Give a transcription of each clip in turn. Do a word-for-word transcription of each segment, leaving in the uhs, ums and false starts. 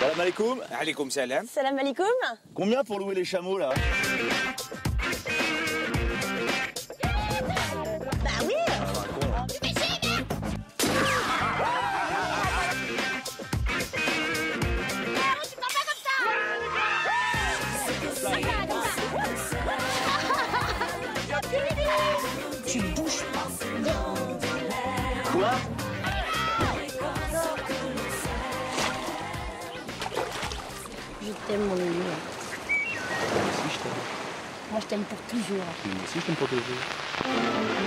Salam alaikum. Alaikum salam. Salam alaikum. Combien pour louer les chameaux là? Bah oui. Tu bouges pas. Quoi? Je t'aime mon ami. Moi aussi je t'aime. Moi je t'aime pour toujours. Moi aussi je t'aime pour toujours.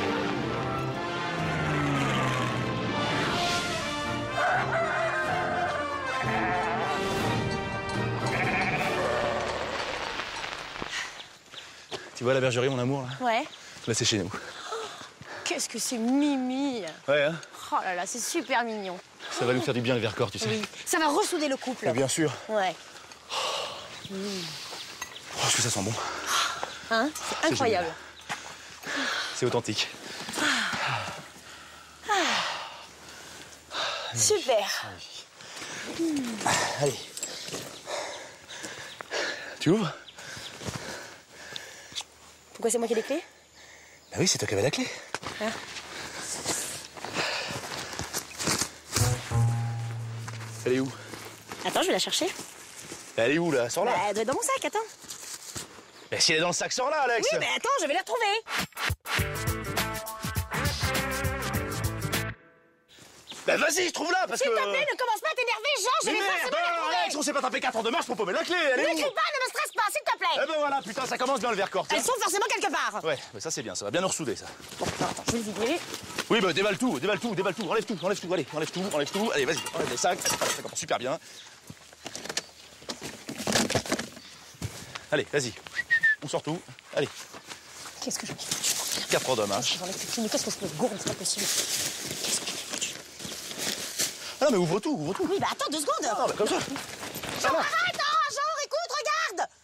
Tu vois la bergerie, mon amour, là? Ouais. Là, c'est chez nous. Qu'est-ce que c'est mimi. Ouais, hein? Oh là là, c'est super mignon. Ça va nous faire du bien le Vercors, tu sais. Oui. Ça va ressouder le couple. Mais bien sûr. Ouais. Oh, est-ce que ça sent bon? Hein? C'est incroyable. C'est authentique. Super. Allez. Tu ouvres? Pourquoi c'est moi qui ai les clés? Bah oui, c'est toi qui avais la clé. Ah. Elle est où? Attends, je vais la chercher. Elle est où, là? Sors là. Bah, elle doit être dans mon sac, attends. Bah, si elle est dans le sac, sors là, Alex. Oui, mais attends, je vais la retrouver. Bah vas-y, trouve-la, parce S'il que... te plaît, ne commence pas à t'énerver, Jean, je Mais vais merde, forcément la retrouver. Alex, on s'est pas tapé quatre heures de marche pour paumer la clé, elle est Ne où? crie pas, ne me stresse pas, s'il te plaît. Eh ben voilà, putain, ça commence bien le Vercors. Elles sont forcément quelque part. Ouais, mais ça c'est bien, ça va bien nous ressouder, ça. Bon, attends, attends, je vais le vider. Oui, bah déballe tout, déballe tout, déballe tout, enlève tout, enlève tout, allez, enlève tout, enlève tout, allez, vas-y, enlève les sacs, voilà, ça commence super bien. Allez, vas-y, on sort tout, allez. Qu'est-ce que j'en ai foutu? Quatre heures de marche. J'en ai foutu, mais qu'est-ce que c'est que gourde, c'est pas possible. Qu'est-ce que j'en ai foutu? Ah non, mais ouvre tout, ouvre tout. Oui, bah attends deux secondes. Ah, bah comme ça. Ça va. Arrête, hein, Jean, écoute, regarde.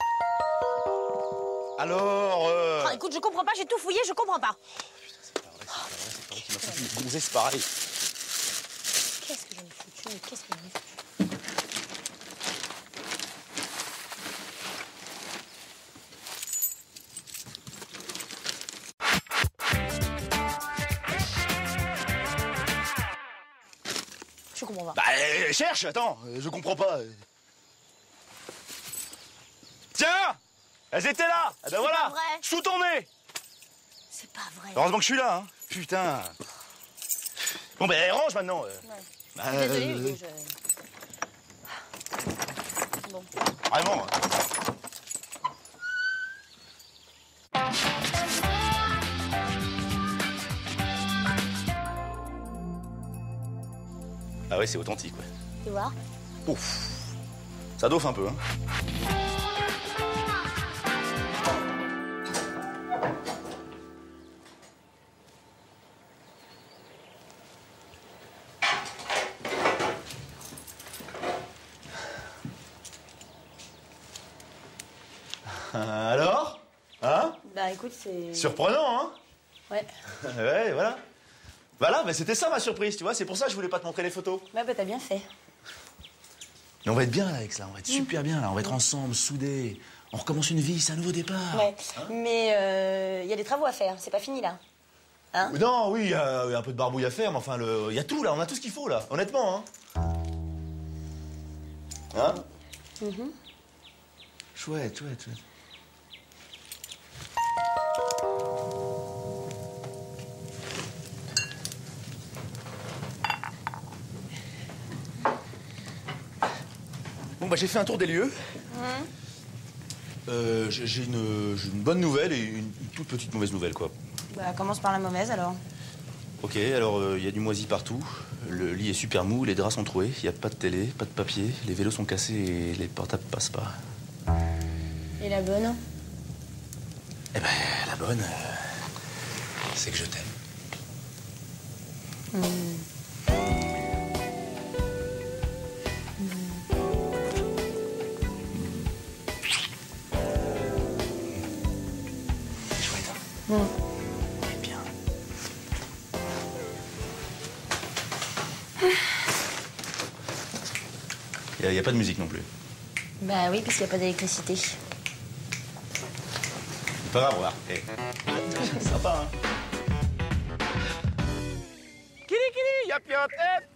Alors, euh... Oh, écoute, je comprends pas, j'ai tout fouillé, je comprends pas. C'est pas vrai, c'est pas vrai, c'est pas vrai qui m'a foutu une gonzesse pareil. Qu'est-ce que j'en ai foutu, mais qu'est-ce que j'en ai foutu? Je comprends pas. Bah, euh, cherche, attends, euh, je comprends pas. euh. Tiens, elles étaient là. Eh ben voilà, pas vrai. sous ton nez. C'est pas vrai. Heureusement que je suis là, hein. Putain. Bon, ben, range maintenant. euh. Ouais. Bah, Désolée, euh, Hugo, je... Bon. Vraiment. Ah ouais, c'est authentique, ouais. Tu vois? Ouf. Ça doffe un peu, hein. Alors? Hein? Bah écoute, c'est... Surprenant, hein? Ouais. Ouais, voilà. Voilà, mais c'était ça ma surprise, tu vois. C'est pour ça que je voulais pas te montrer les photos. Bah, bah t'as bien fait. Mais on va être bien là, Alex, là. On va être super bien, là. On va être ensemble, soudés. On recommence une vie, c'est un nouveau départ. Ouais. Mais il euh, y a des travaux à faire, c'est pas fini là. Hein? Non, oui, il y, a y a un peu de barbouille à faire, mais enfin, il y a tout, là. On a tout ce qu'il faut, là. Honnêtement, hein. Hein? Mm-hmm. Chouette, chouette, chouette. Bon, bah, j'ai fait un tour des lieux. Mmh. Euh, j'ai j'ai une, j'ai une bonne nouvelle et une, une toute petite mauvaise nouvelle, quoi. Bah commence par la mauvaise alors. Ok, alors il euh, y a du moisi partout. Le lit est super mou, les draps sont troués. Il n'y a pas de télé, pas de papier. Les vélos sont cassés et les portables passent pas. Et la bonne? Eh ben, la bonne, euh, c'est que je t'aime. Mmh. Mmh. Et bien. Il n'y a, a pas de musique non plus. Bah oui, puisqu'il n'y a pas d'électricité. C'est pas grave, regarde. Hey. C'est sympa, hein. Kili kili, yap yap, hep.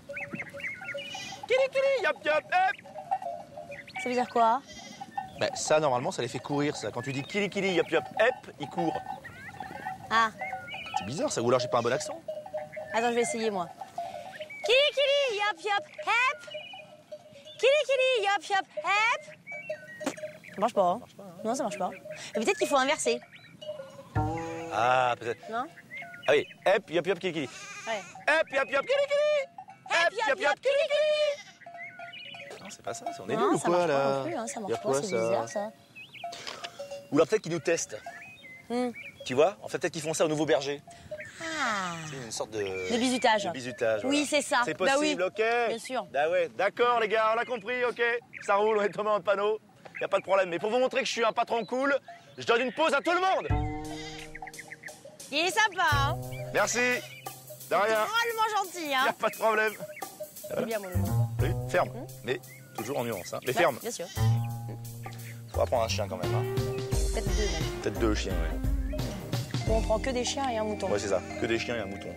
Kili kili, yap yap, hep. Ça veut dire quoi? Bah, ça, normalement, ça les fait courir, ça. Quand tu dis kili kili, yap yap, hep, ils courent. Ah, C'est bizarre, ça. Ou alors j'ai pas un bon accent. attends, je vais essayer, moi. Kili kili, yop yop, hep. Kili kili, yop yop, hep. Ça marche pas, hein? marche pas, hein. Non, ça marche pas. Mais peut-être qu'il faut inverser, Ah, peut-être. non? Ah oui, hep, yap yap, kili kili. Ouais. Hep, yap yap, kili kili. Hep, yop yop, kili kili. Non, c'est pas ça, c'est on est Non, nul ou ça quoi, marche là pas non plus, hein, ça Y a marche quoi, pas, c'est bizarre, ça. Ou alors peut-être qu'ils nous testent. Hmm. Tu vois? En fait, peut-être qu'ils font ça au nouveau berger. Ah, C'est une sorte de... de bizutage. De bizutage, Oui, voilà. c'est ça. C'est Bah possible, oui. ok? Bien sûr. Bah ouais, d'accord les gars, on l'a compris, ok? Ça roule, on est tombé dans le panneau. Y a pas de problème. Mais pour vous montrer que je suis un patron cool, je donne une pause à tout le monde. Il est sympa, hein? Merci. De rien. Drôlement gentil, Y a hein? pas de problème. C'est bien, mon nom. Oui, ferme. Mais toujours en nuance, hein. Mais Ouais, ferme. Bien sûr. Faut prendre un chien quand même, hein. Peut-être deux, même. Peut-être deux chiens, ouais. Bon, on prend que des chiens et un mouton. Ouais, c'est ça. Que des chiens et un mouton.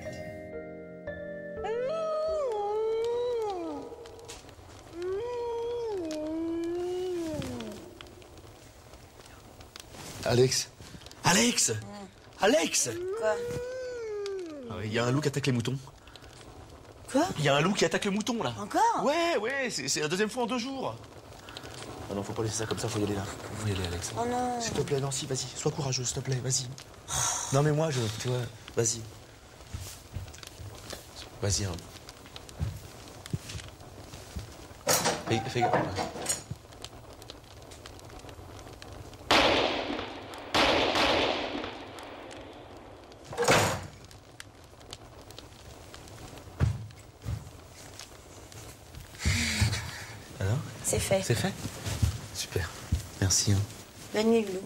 Alex Alex Alex Quoi? Il y a un loup qui attaque les moutons. Quoi? Il y a un loup qui attaque le mouton, là. Encore? Ouais, ouais, c'est c'est la deuxième fois en deux jours. Ah non, faut pas laisser ça comme ça, faut y aller là. Faut y aller, Alex. Oh non. S'il te plaît, Nancy, vas-y, sois courageux, s'il te plaît, vas-y. Non mais moi, je... Tu vois, vas-y. Vas-y, hein. Fais, fais gaffe. Alors? C'est fait. C'est fait? Super. Merci, hein. Bonne nuit, Loulou.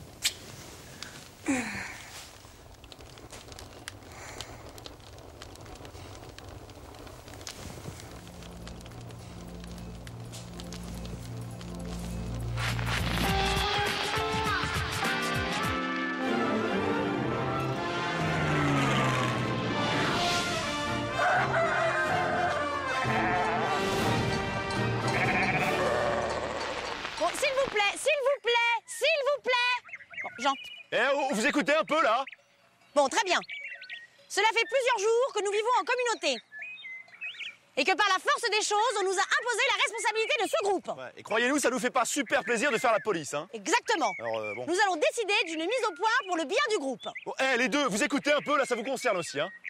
Bon, s'il vous plaît, s'il vous plaît, s'il vous plaît. Bon, Jean. Eh, vous- vous écoutez un peu là? Bon, très bien. Cela fait plusieurs jours que nous vivons en communauté. Et que par la force des choses, on nous a imposé la responsabilité de ce groupe. Ouais, et croyez-nous, ça nous fait pas super plaisir de faire la police, hein. Exactement. Alors, euh, bon. Nous allons décider d'une mise au point pour le bien du groupe. Bon, eh, les deux, vous écoutez un peu, là, ça vous concerne aussi, hein.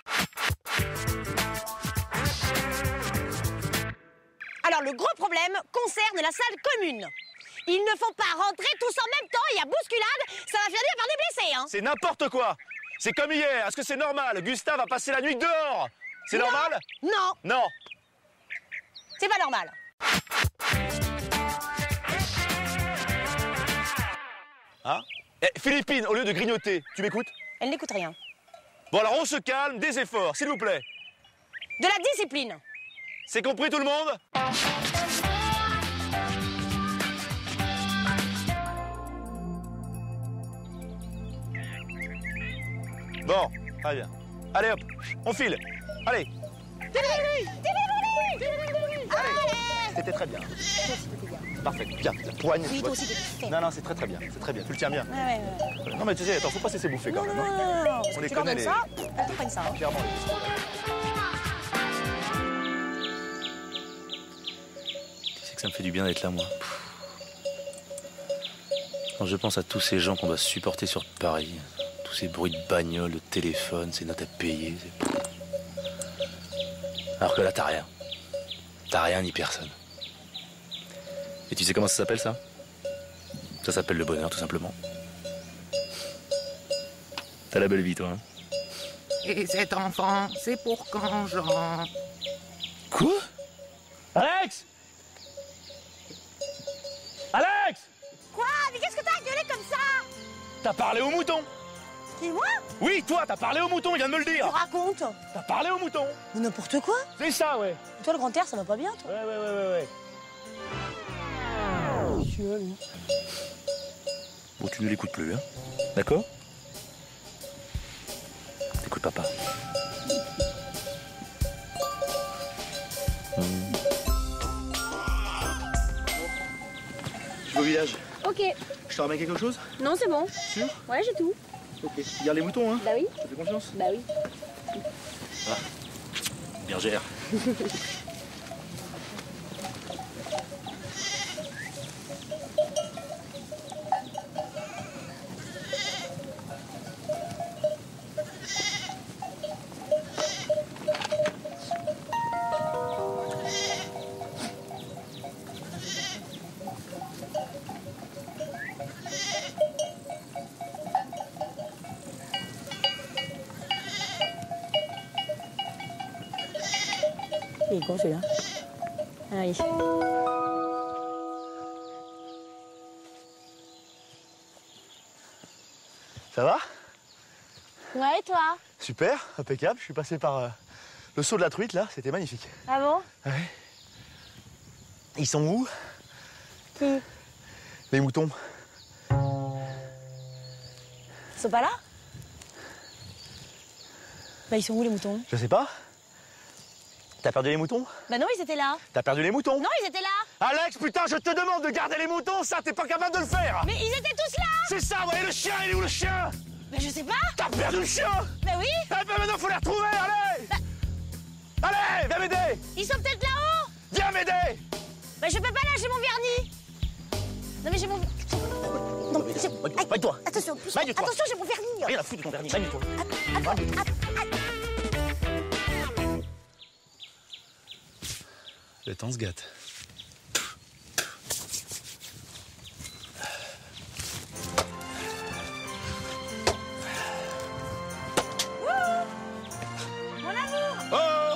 Alors, le gros problème concerne la salle commune. Il ne faut pas rentrer tous en même temps, il y a bousculade, ça va finir par des blessés, hein. C'est n'importe quoi. C'est comme hier. Est-ce que c'est normal? Gustave a passé la nuit dehors. C'est Non. normal? Non, Non. c'est pas normal. Hein? Eh, Philippine, au lieu de grignoter, tu m'écoutes? Elle n'écoute rien. Bon, alors on se calme, des efforts, s'il vous plaît. De la discipline. C'est compris tout le monde? Bon, très bien. Allez hop, on file. Allez. C'était très bien. Parfait, bien. La poigne. Oui, toi aussi, t'es fait. Non, non, c'est très très bien. C'est très bien. Tu le tiens bien. Ouais, ouais, ouais. Non, mais tu sais, attends, faut pas se laisser bouffer quand Non, même. non, hein. non, non, non. On les Tu leur connaît, donnes les- ça, elles te prennent ça. hein. Clairement. C'est que ça me fait du bien d'être là, moi. Quand je pense à tous ces gens qu'on doit supporter sur Paris, tous ces bruits de bagnole, de téléphone, ces notes à payer. c'est- Alors que là, t'as rien. T'as rien ni personne. Et tu sais comment ça s'appelle, ça? Ça s'appelle le bonheur, tout simplement. T'as la belle vie, toi, hein? Et cet enfant, c'est pour quand, Jean? Quoi? Alex! Alex! Quoi? Mais qu'est-ce que t'as gueulé comme ça? T'as parlé au mouton! Qui, moi? Oui, toi, t'as parlé au mouton, il vient de me le Tu dire! racontes? T'as parlé au mouton! Mais n'importe quoi. C'est ça, ouais! Toi, le grand air, ça va pas bien, toi? Ouais, ouais, ouais, ouais, ouais. tu veux, lui. Bon, tu ne l'écoutes plus, hein. D'accord? T'écoutes papa. Mmh. Je vais au village. Ok. Je te ramène quelque chose? Non, c'est bon. Sûr? Ouais, j'ai tout. Ok. Tu gardes les moutons, hein? Bah oui. Je te fais confiance? Bah oui. Ah. Bergère. Il est con celui-là. Ah oui. Ça va? Ouais, et toi? Super, impeccable. Je suis passé par euh, le saut de la truite, là. C'était magnifique. Ah bon? Ouais. Ils sont où? Qui? Les moutons. Ils sont pas là? Bah ils sont où les moutons? Je sais pas. T'as perdu les moutons? Bah non, ils étaient là. T'as perdu les moutons? Non, ils étaient là. Alex, putain, je te demande de garder les moutons, ça, t'es pas capable de le faire! Mais ils étaient tous là. C'est ça, ouais, le chien, il est où le chien? Bah je sais pas. T'as perdu le chien? Bah oui. Eh ben maintenant, faut les retrouver, allez! Bah... Allez, viens m'aider! Ils sont peut-être là-haut. Viens m'aider! Bah je peux pas lâcher mon vernis. Non mais j'ai mon... Non, c'est... Baille-toi! Attention, Baille-toi. attention, j'ai mon vernis. Rien à foutre de ton vernis, baille-toi! Attends, attends, attends. Le temps se gâte. Mon amour. Oh!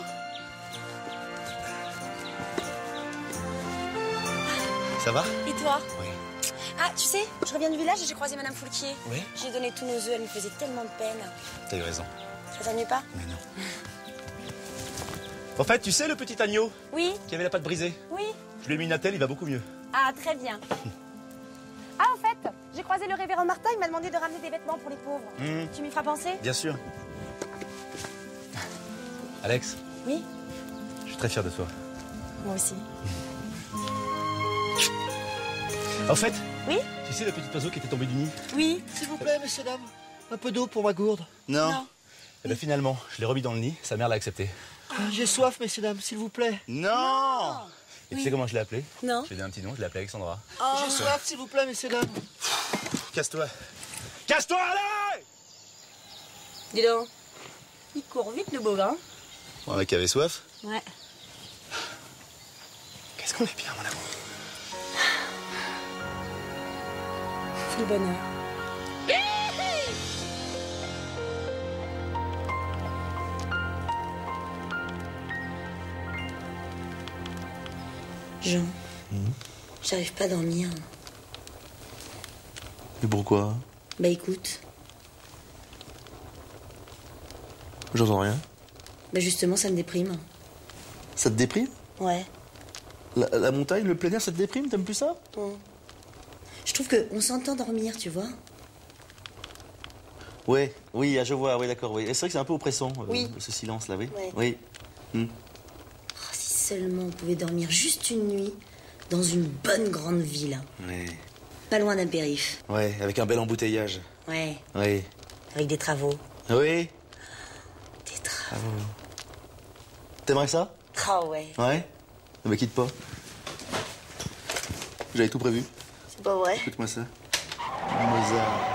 Ça va? Et toi? Oui. Ah, tu sais, je reviens du village et j'ai croisé Madame Foulquier. Oui? J'ai donné tous nos œufs, elle me faisait tellement de peine. T'as eu raison. Ça t'ennuie pas? Mais non. En fait, tu sais le petit agneau Oui, qui avait la patte brisée? oui. Je lui ai mis une attelle, il va beaucoup mieux. Ah, très bien. Ah, en fait, j'ai croisé le révérend Martin, il m'a demandé de ramener des vêtements pour les pauvres. Mmh. Tu m'y feras penser? Bien sûr. Alex, Oui, je suis très fier de toi. moi aussi. En fait, Oui? tu sais le petit oiseau qui était tombé du nid? Oui. S'il vous plaît, messieurs, dames, un peu d'eau pour ma gourde. Non. Non. Eh bien finalement, je l'ai remis dans le nid, sa mère l'a accepté. Ah, j'ai soif, messieurs, dames, s'il vous plaît. Non, Et Oui. tu sais comment je l'ai appelé? Non. Je lui ai donné un petit nom, je l'ai appelé Alexandra. Oh. J'ai soif, s'il vous plaît, messieurs, dames. Casse-toi. Casse-toi, allez! Dis donc, il court vite le bovin. Bon, un mec qui avait soif. Ouais. Qu'est-ce qu'on est bien, mon amour. C'est le bonheur. Jean, Mmh. j'arrive pas à dormir. Mais pourquoi? Bah écoute, J'entends rien. bah justement ça me déprime. Ça te déprime? Ouais. La, la montagne, le plein air, ça te déprime? T'aimes plus ça? Bon. Je trouve qu'on s'entend dormir, tu vois. Ouais, oui, ah, je vois, oui, d'accord, oui. Et c'est vrai que c'est un peu oppressant, euh, Oui. ce silence-là, oui. Ouais. Oui. Hmm. Oh, si seulement on pouvait dormir juste une nuit dans une bonne grande ville. Ouais. Pas loin d'un périph'. Ouais, avec un bel embouteillage. Ouais. Oui. Avec des travaux. Oui. Des travaux. T'aimerais ça? Oh ouais. Ouais. Ne me quitte pas. J'avais tout prévu. C'est pas vrai. Écoute-moi ça. Mozart.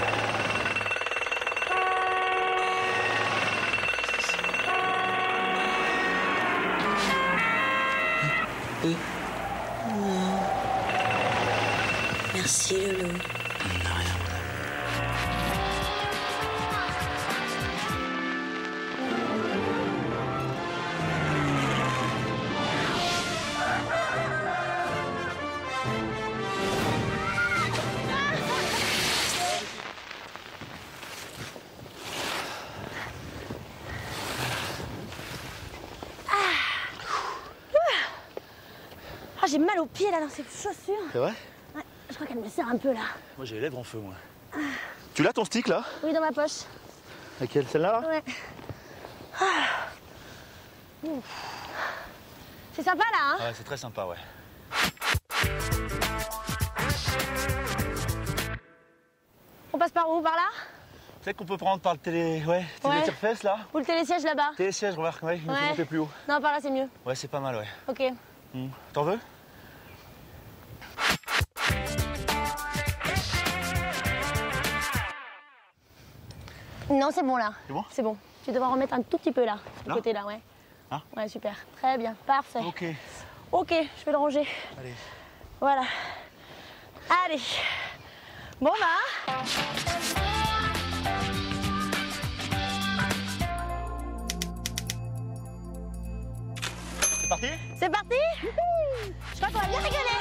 Oui. Merci Lolo. Ah, j'ai mal aux pieds là dans ces chaussures. C'est vrai? Ouais. crois qu'elle me serre un peu là. Moi j'ai les lèvres en feu, moi. Tu l'as ton stick là? Oui, dans ma poche. Laquelle? Celle-là là? Ouais. Ah. C'est sympa là, hein? Ouais, c'est très sympa, ouais. On passe par où? Par là? Peut-être qu'on peut prendre par le télé... Ouais, Ouais. télé-tire-fesses là? Ou le télésiège là-bas? Télésiège, remarque, ouais, il me Ouais. faut monter plus haut. Non, par là c'est mieux. Ouais, c'est pas mal, ouais. Ok. Hmm. T'en veux? Non, c'est bon là. C'est bon? C'est bon. Tu devras remettre un tout petit peu là, de Là? côté là, ouais. Hein? Ouais, super. Très bien, parfait. Ok. Ok, je vais le ranger. Allez. Voilà. Allez. Bon bah. C'est parti? C'est parti. Je crois qu'on va bien rigoler.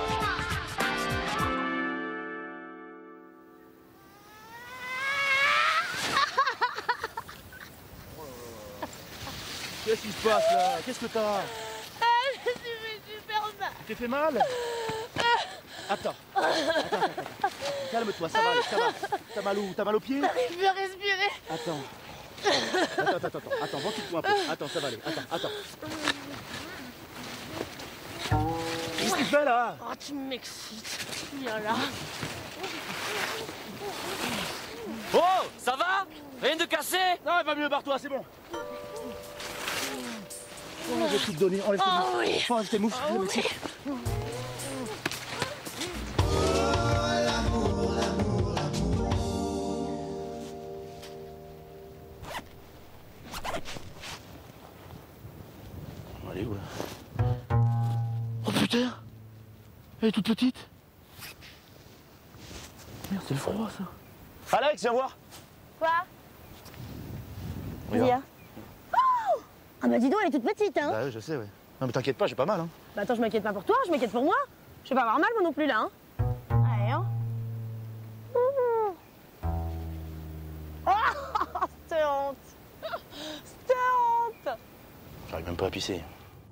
Qu'est-ce qui se passe là? Qu'est-ce que t'as? Ah, je me suis fait super mal. Tu t'es fait mal? Attends. Attends, attends, attends. Calme-toi, ça va aller, ça va. T'as mal où? T'as mal aux pieds? J'arrive plus à respirer. Attends. Attends, attends, attends. Attends, ventile-toi un peu. Attends, ça va aller. Attends, attends. Qu'est-ce que tu fais là? Oh, tu m'excites. Viens là. Oh, ça va? Rien de cassé? Non, il va mieux, barre-toi, c'est bon. Oh, je vais tout te donner. Enlève tes Oh moufles. oui. Enlève tes moufles. Oh, le médecin. oui. Elle est où là? Oh putain! Elle est toute petite! Merde, c'est le froid ça! Alex, viens voir! Quoi? Regarde. Dis-y. Oh, ah bah dis donc, elle est toute petite, hein. Bah oui, je sais, ouais. Non mais t'inquiète pas, j'ai pas mal, hein. Bah attends, je m'inquiète pas pour toi, je m'inquiète pour moi. Je vais pas avoir mal moi non plus là, hein. Allez, hein. Mmh. Oh, c'était honte. C'était honte. J'arrive même pas à pisser.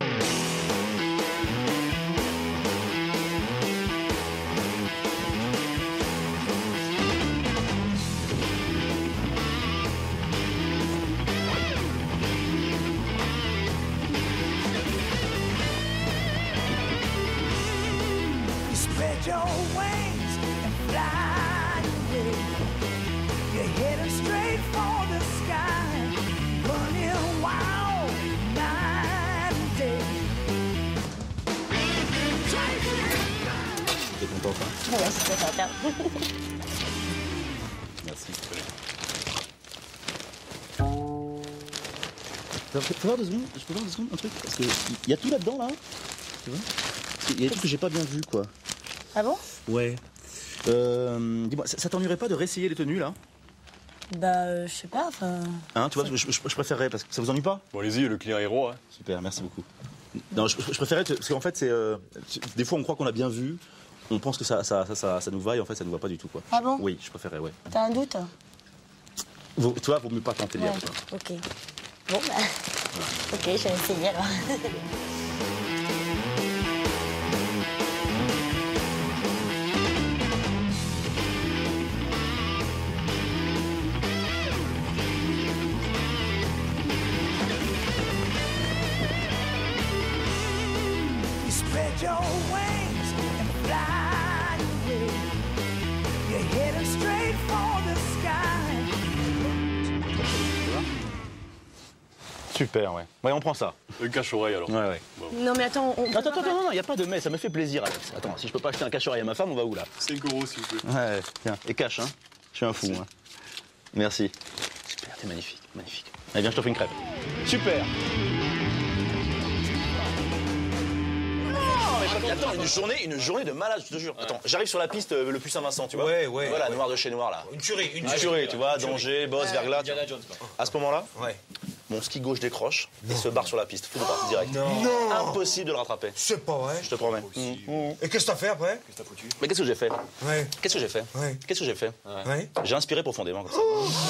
Spread your wings and fly away. You're heading straight for the sky, running wild night and day. T'es contente, hein? Ouais, c'est ça, tiens. Merci. Je peux voir deux secondes? Je peux voir deux secondes un truc? Parce qu'il y a tout là-dedans, là. Tu vois? Il y a des trucs que j'ai pas bien vu, quoi. Ah bon? Ouais. Euh, dis-moi, ça, ça t'ennuierait pas de réessayer les tenues, là? Bah, euh, je sais pas, enfin... Hein, tu vois, parce que je, je, je préférerais, parce que ça vous ennuie pas? Bon, allez-y, le client héros. Hein. Super, merci beaucoup. Non, je, je préférais, te- parce qu'en fait, c'est... euh, des fois, on croit qu'on a bien vu, on pense que ça, ça, ça, ça, ça nous va, et en fait, ça nous va pas du tout, quoi. Ah bon? Oui, je préférais, ouais. T'as un doute? Vaut- toi, vaut mieux pas tenter le Ouais, diable, quoi. ok. Bon, bah... Ok, je vais essayer alors. You spread your wings and fly away. You're heading straight for the sky. Super, ouais. Ouais, on prend ça. Le cache-oreille alors. Ouais, ouais. Non mais attends, on... Attends, attends, non, non, il a pas de mais, ça me fait plaisir, Alex. Attends, si je peux pas acheter un cache-oreille à ma femme, on va où, là? cinq euros s'il vous plaît. Ouais, tiens, et cash, hein. Je suis un fou, hein. Merci. Super, t'es magnifique, magnifique. Allez, viens, je te fais une crêpe. Super. Attends, une journée, une journée de malade, je te jure. Attends, j'arrive sur la piste euh, le Puy Saint-Vincent, tu vois. Ouais, ouais, Voilà, ouais. noir de chez noir, là. Une tuerie, une Une tuerie, tu vois, danger, boss, verglas. tu vois. À ce moment-là, Ouais. mon ski gauche décroche et se barre sur la piste, tout droit, direct. Non. Impossible de le rattraper, C'est pas vrai. je te promets. Mmh. Et qu'est-ce que t'as fait après? Mais qu'est-ce que j'ai fait? Ouais. Qu'est-ce que j'ai fait? Ouais. Qu'est-ce que j'ai fait? Ouais. J'ai inspiré profondément comme ça.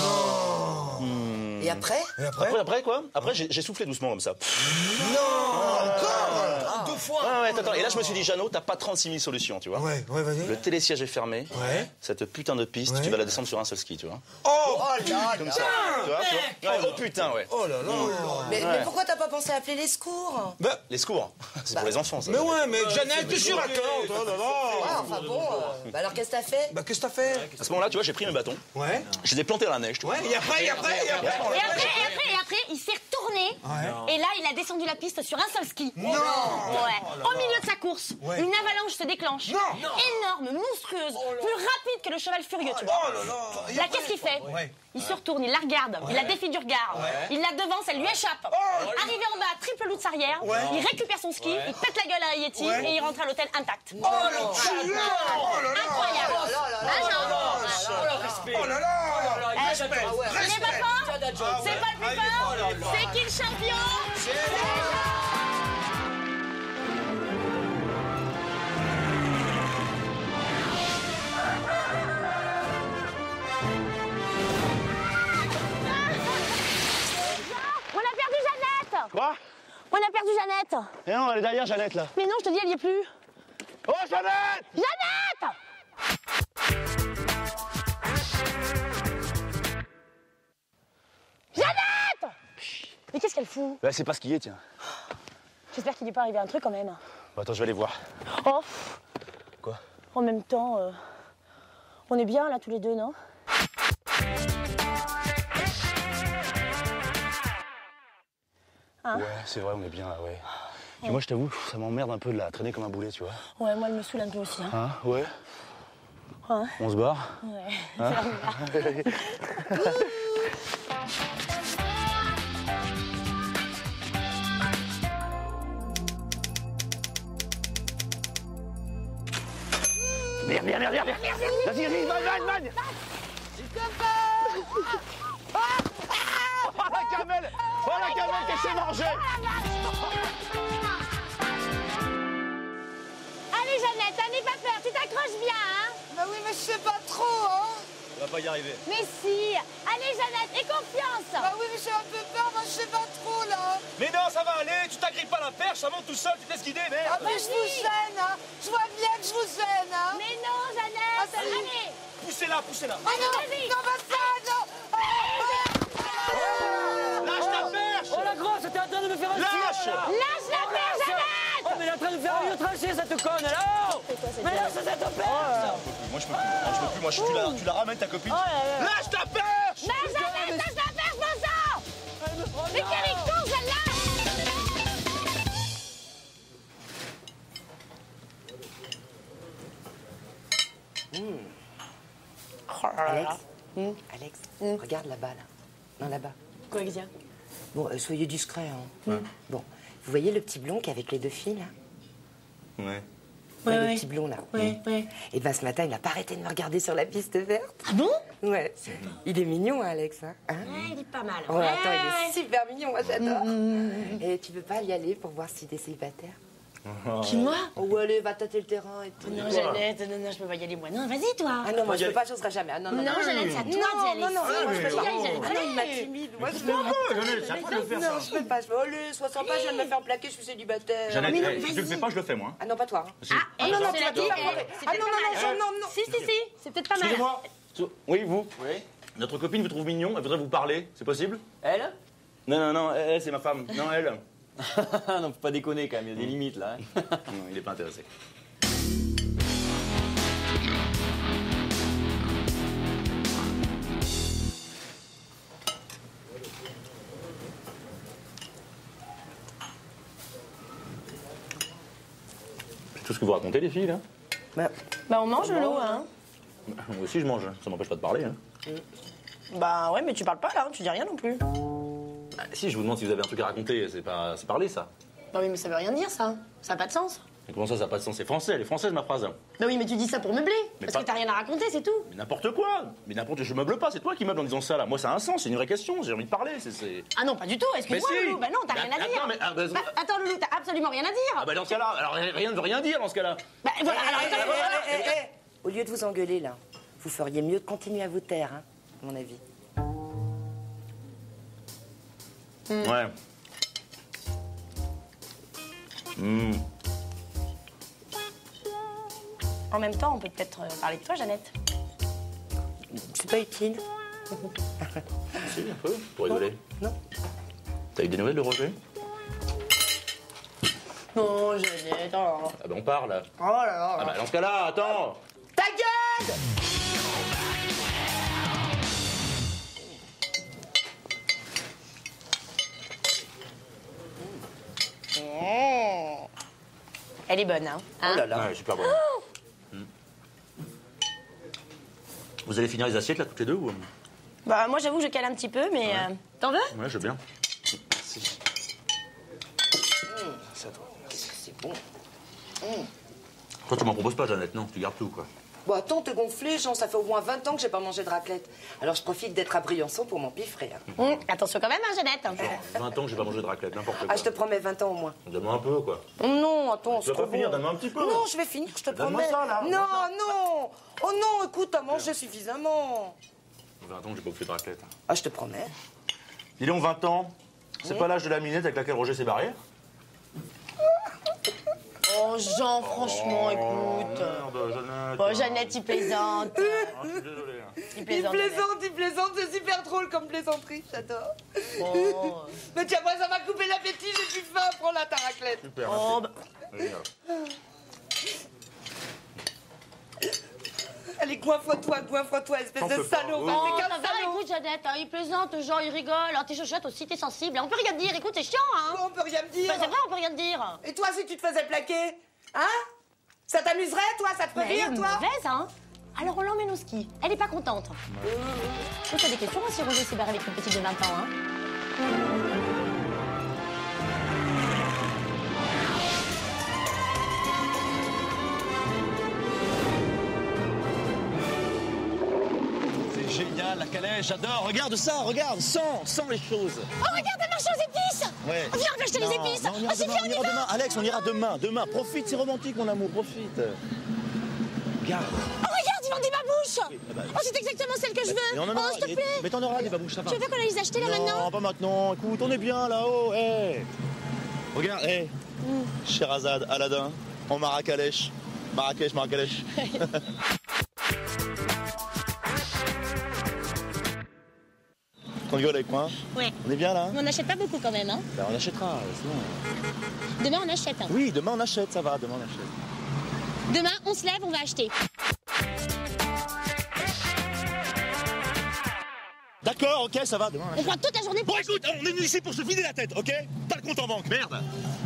Et après? Et après? Après, après quoi? Après, j'ai j'ai soufflé doucement comme ça. Non. Encore? Deux fois. Ouais, attends, attends. Et là, je me suis dit, Jeannot, t'as pas trente-six mille solutions, tu vois. Ouais, ouais, vas-y. Le télésiège est fermé. Ouais. Cette putain de piste, Ouais. tu vas la descendre sur un seul ski, tu vois. Oh, oh là Comme là. ça. Tu vois, tu vois. Ouais, oh putain, ouais. Oh là là. Mais, Ouais. mais pourquoi t'as pas pensé à appeler les secours? Bah, Les secours, c'est pour les enfants, ça. mais ouais, mais Jeannette, t'es sûr, attends, oh là Ouais, là. enfin bon. euh, bah alors qu'est-ce que t'as fait? Bah, qu'est-ce que t'as fait? À ce moment-là, tu vois, j'ai pris mes bâtons. Ouais. Je les ai plantés dans la neige, tu vois. Ouais, et après, et après, et après. Et après, et après, et après, il s'est retourné. Ouais. Et là, il a descendu la piste sur un seul ski. Non. Ouais. Au milieu de sa course, Ouais. une avalanche se déclenche. Non. Énorme, monstrueuse, plus rapide que le cheval furieux, tu vois. Oh là là. Là, qu'est-ce qu'il fait? Ouais. Il se retourne, il la regarde, il la défie du regard. Il la devance, elle lui échappe. Arrivé en bas, triple loup de arrière, Ouais. il récupère son ski, il pète la gueule à Yeti Ouais. et il rentre à l'hôtel intact. Oh le tueur. Oh là là. Incroyable. Ah, Jean. Oh là là. Respect. Il est pas Respect. fort? C'est pas le plus fort? C'est qui le champion? C'est Jean. On a perdu Jeannette! Quoi? On a perdu Jeannette! Eh non, elle est derrière, Jeannette, là. Mais non, je te dis, elle y est plus. Oh, Jeannette! Jeannette! Jeannette! Mais qu'est-ce qu'elle fout? Bah, c'est pas ce qui est, tiens. J'espère qu'il n'est pas arrivé un truc quand même. Bon, attends, je vais aller voir. Oh! Quoi? En même temps, euh, on est bien là tous les deux, non? Hein? Ouais, c'est vrai, on est bien là, ouais. Puis moi, je t'avoue, ça m'emmerde un peu de la traîner comme un boulet, tu vois. Ouais, moi, elle me saoule un peu aussi. Hein. Hein? Ouais. Hein? On se barre? Ouais. Hein? Merde, merde, merde, merde, merde. Vas-y, vas-y, vanne, vanne, vanne. Oh, la camelle. Oh, la camelle qu'elle s'est mangée. Allez, Jeannette, hein, n'aie pas peur, tu t'accroches bien, hein? Bah oui, mais je sais pas trop, hein. On va pas y arriver. Mais si! Allez, Jeannette, aie confiance! Bah oui, mais j'ai un peu peur, moi je sais pas trop, là. Mais non, ça va aller. Tu t'agrippes pas la perche, ça monte tout seul. Tu te laisses guider, Ah, merde. mais je vous gêne, hein. Je vois bien que je vous gêne, hein. Mais non, Jeannette! Ah, si. Allez! Poussez-la, poussez-la. Ah non, vas-y. non, pas ça, non. Lâche ta perche. Oh la grosse, t'es en train de me faire un Lâche. là. Lâche la perche, Jeannette! Oh mais elle est en train de faire un vieux tranché cette conne alors. Mais lâche cette perche. Moi, je peux plus. Moi, je peux plus. Moi, je, tu, la, tu la ramènes, ta copine. Oh là là! Lâche ta perche. Lâche Jeannette! Lâche la perche, bon sang! Mais quelle est con, celle-là! Alex, Alex, regarde là-bas, là. Non, là-bas. Quoi, Xia? Bon, euh, soyez discret, hein. Bon, vous voyez le petit blond qui est avec les deux filles, là? Ouais. Ouais, ouais. le petit blond, là. Ouais, ouais. Et ben ce matin, il n'a pas arrêté de me regarder sur la piste verte. Ah bon? Ouais. Il est mignon, hein, Alex, hein. Hein? Ouais, il est pas mal. Oh, Ouais, attends, il ouais. est super mignon, moi j'adore. Et tu veux pas y aller pour voir s'il est célibataire? Qui, moi? Oh, allez, va tâter le terrain et tout. Non, Jeannette, non, non, je peux pas y aller, moi. Non, vas-y, toi. Ah non, moi je peux pas, j'oserais jamais. Ah, non, non, Non, non, Jeannette, c'est à toi d'y non, aller. non, non, Si, moi, je peux si, pas. allez, Ah non, il m'intimide. Moi, je peux pas. Non, je peux pas. Je veux, allez, sois sympa, je viens de me faire plaquer, je suis célibataire. Jeannette, mais non, eh, si tu le vas-y. fais pas, je le fais, moi. Ah non, pas toi. hein. Ah, Ah non, non, tu cela vas tout dit, faire eh, foirer. c'est Ah peut-être non, pas non, mal. non, non, non. Si, si, si, c'est peut-être pas mal. Excusez-moi. Oui, vous. Oui. Notre copine vous trouve mignon, elle voudrait vous parler. C'est possible? Elle? Non, non, non, elle, c'est ma femme. Non, elle. Non, faut pas déconner quand même, il y a des limites là. hein. Non, il est pas intéressé. C'est tout ce que vous racontez, les filles, là? Bah, Bah, on mange l'eau, hein. Moi aussi, je mange. Ça m'empêche pas de parler. Hein. Bah, ouais, mais tu parles pas, là, tu dis rien non plus. Bah, si, je vous demande si vous avez un truc à raconter. C'est pas... c'est parler, ça. Bah oui, mais ça veut rien dire, ça. Ça a pas de sens. Mais comment ça, ça n'a pas de sens? C'est français. Elle est française, ma phrase. Bah oui, mais tu dis ça pour meubler. Mais parce pas- que t'as rien à raconter, c'est tout. Mais n'importe quoi. Mais n'importe... Je meuble pas. C'est toi qui meubles en disant ça, là. Moi, ça a un sens. C'est une vraie question. J'ai envie de parler. C'est... c'est... Ah non, pas du tout, excuse-moi, Mais si. Loulou. Bah non, t'as Bah, rien à attends, dire. mais- ah, bah, Bah, attends, Loulou, t'as absolument rien à dire. Ah bah dans ce cas-là, alors rien ne veut rien dire dans ce cas-là. Bah voilà, alors, Eh, attends, eh, voilà. eh, eh, eh. Au lieu de vous engueuler, là, vous feriez mieux de continuer à vous taire, hein, à mon avis. Ouais. Mmh. En même temps, on peut peut-être euh, parler de toi, Jeannette. C'est pas utile. Si, un peu, pour rigoler. Non. T'as eu des nouvelles de Roger? Non, Jeannette, oh. Ah ben on parle. Oh là là. Ah bah dans ce cas-là, attends. Ta gueule! Mmh. Elle est bonne, hein, hein Oh là là. Ouais, super bonne. Oh Hmm. Vous allez finir les assiettes là, toutes les deux ou... Bah, moi, j'avoue que je cale un petit peu, mais... Ouais. Euh... T'en veux? Ouais, je veux bien. Merci. Mmh. C'est à toi. C'est bon. Mmh. Toi, tu m'en proposes pas, Jeannette, non? Tu gardes tout, quoi. Bon, attends, t'es gonflé, Jean, ça fait au moins vingt ans que j'ai pas mangé de raclette. Alors je profite d'être à Briançon pour m'empiffrer. Hein. Mmh. Attention quand même, hein, Jeannette. Genre, vingt ans que j'ai pas mangé de raclette, n'importe quoi. Ah, je te promets vingt ans au moins. Donne-moi un peu, quoi. Non, attends, Tu vas pas finir, donne-moi un petit peu. Non, je vais finir, je te Donne-moi promets. ça, là. Non, non. Oh non, écoute, t'as mangé suffisamment. vingt ans que j'ai pas bouffé de raclette. Ah, je te promets. Dis donc, vingt ans, c'est Oui. pas l'âge de la minette avec laquelle Roger s'est barré? Oh, Jean, franchement, Oh, écoute. merde, Jeannette. Bon, Jeannette, il plaisante. Ah, je suis désolé. hein. Il Il plaisante. plaisante, il plaisante, c'est super drôle comme plaisanterie, j'adore. Oh. Mais tiens, moi, ça m'a coupé l'appétit, j'ai plus faim, prends là ta raclette. Super, Oh, merci. bah... Génial. Allez, goinfre-toi, goinfre-toi, espèce T'en de fais pas. salaud. Oh. va, Oh, t'es ça qu'un va, salaud. écoute, Jeannette, hein, il plaisante, Jean, il rigole. Alors, t'es chochotte aussi, t'es sensible. On peut rien te dire, écoute, c'est chiant, hein. Bon, on peut rien me dire. Bah, c'est vrai, on peut rien te dire. Et toi, si tu te faisais plaquer, hein? Ça t'amuserait, toi? Ça te ferait Mais elle rire, est toi? mauvaise, hein. Alors, on l'emmène au ski. Elle est pas contente. Toi, t'as des questions, hein, si Roger s'est barré avec une petite de vingt ans, hein. C'est génial, la calèche, j'adore. Regarde ça, regarde, sens, sens les choses. Oh, regarde, elle marche aux épices. Ouais. Viens, on va acheter les Non, épices. non, on ira Oh, c'est demain, bien, on on y ira va. demain. Alex, on ira demain, demain. Profite, c'est romantique, mon amour, profite. Regarde. Oh, regarde, ils vendent des babouches. ah bah, Oh, c'est exactement celle que je veux. Et on en Oh, aura, s'il te et- plaît. Mais t'en auras des babouches, ça va. Tu veux pas qu'on aille les acheter, là, Non, maintenant? pas maintenant. Écoute, on est bien là-haut. Hey. Regarde, hé. Sherazade, Aladdin, en Marrakech. Marrakech, Marrakech. On rigole avec moi, hein? Ouais. On est bien là, hein? Mais on n'achète pas beaucoup quand même, hein. Ben, on achètera, sinon. Demain, on achète. Hein. Oui, demain on achète, ça va, demain on achète. Demain, on se lève, on va acheter. D'accord, ok, ça va, demain on On achète. prend toute la journée pour Bon écoute, on est venu ici pour se vider la tête, ok? Pas le compte en banque, merde!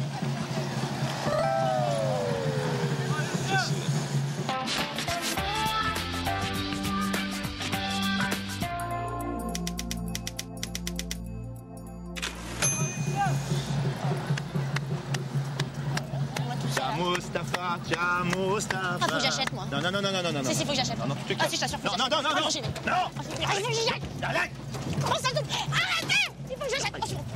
Tiens Mustapha, tiens Mustapha. Ah, faut que j'achète, moi. Non, non, non, non, non, non, non. Si, si, faut que j'achète. Non, non, tu te Ah, si, je t'assure, faut Non, que non, j'achète. non, non, Ah, non. j'y vais. Non. Ah, faut que j'achète. Faut que j'achète. Arrête. Comment ça coûte? Arrêtez! Il faut que j'achète. Attention.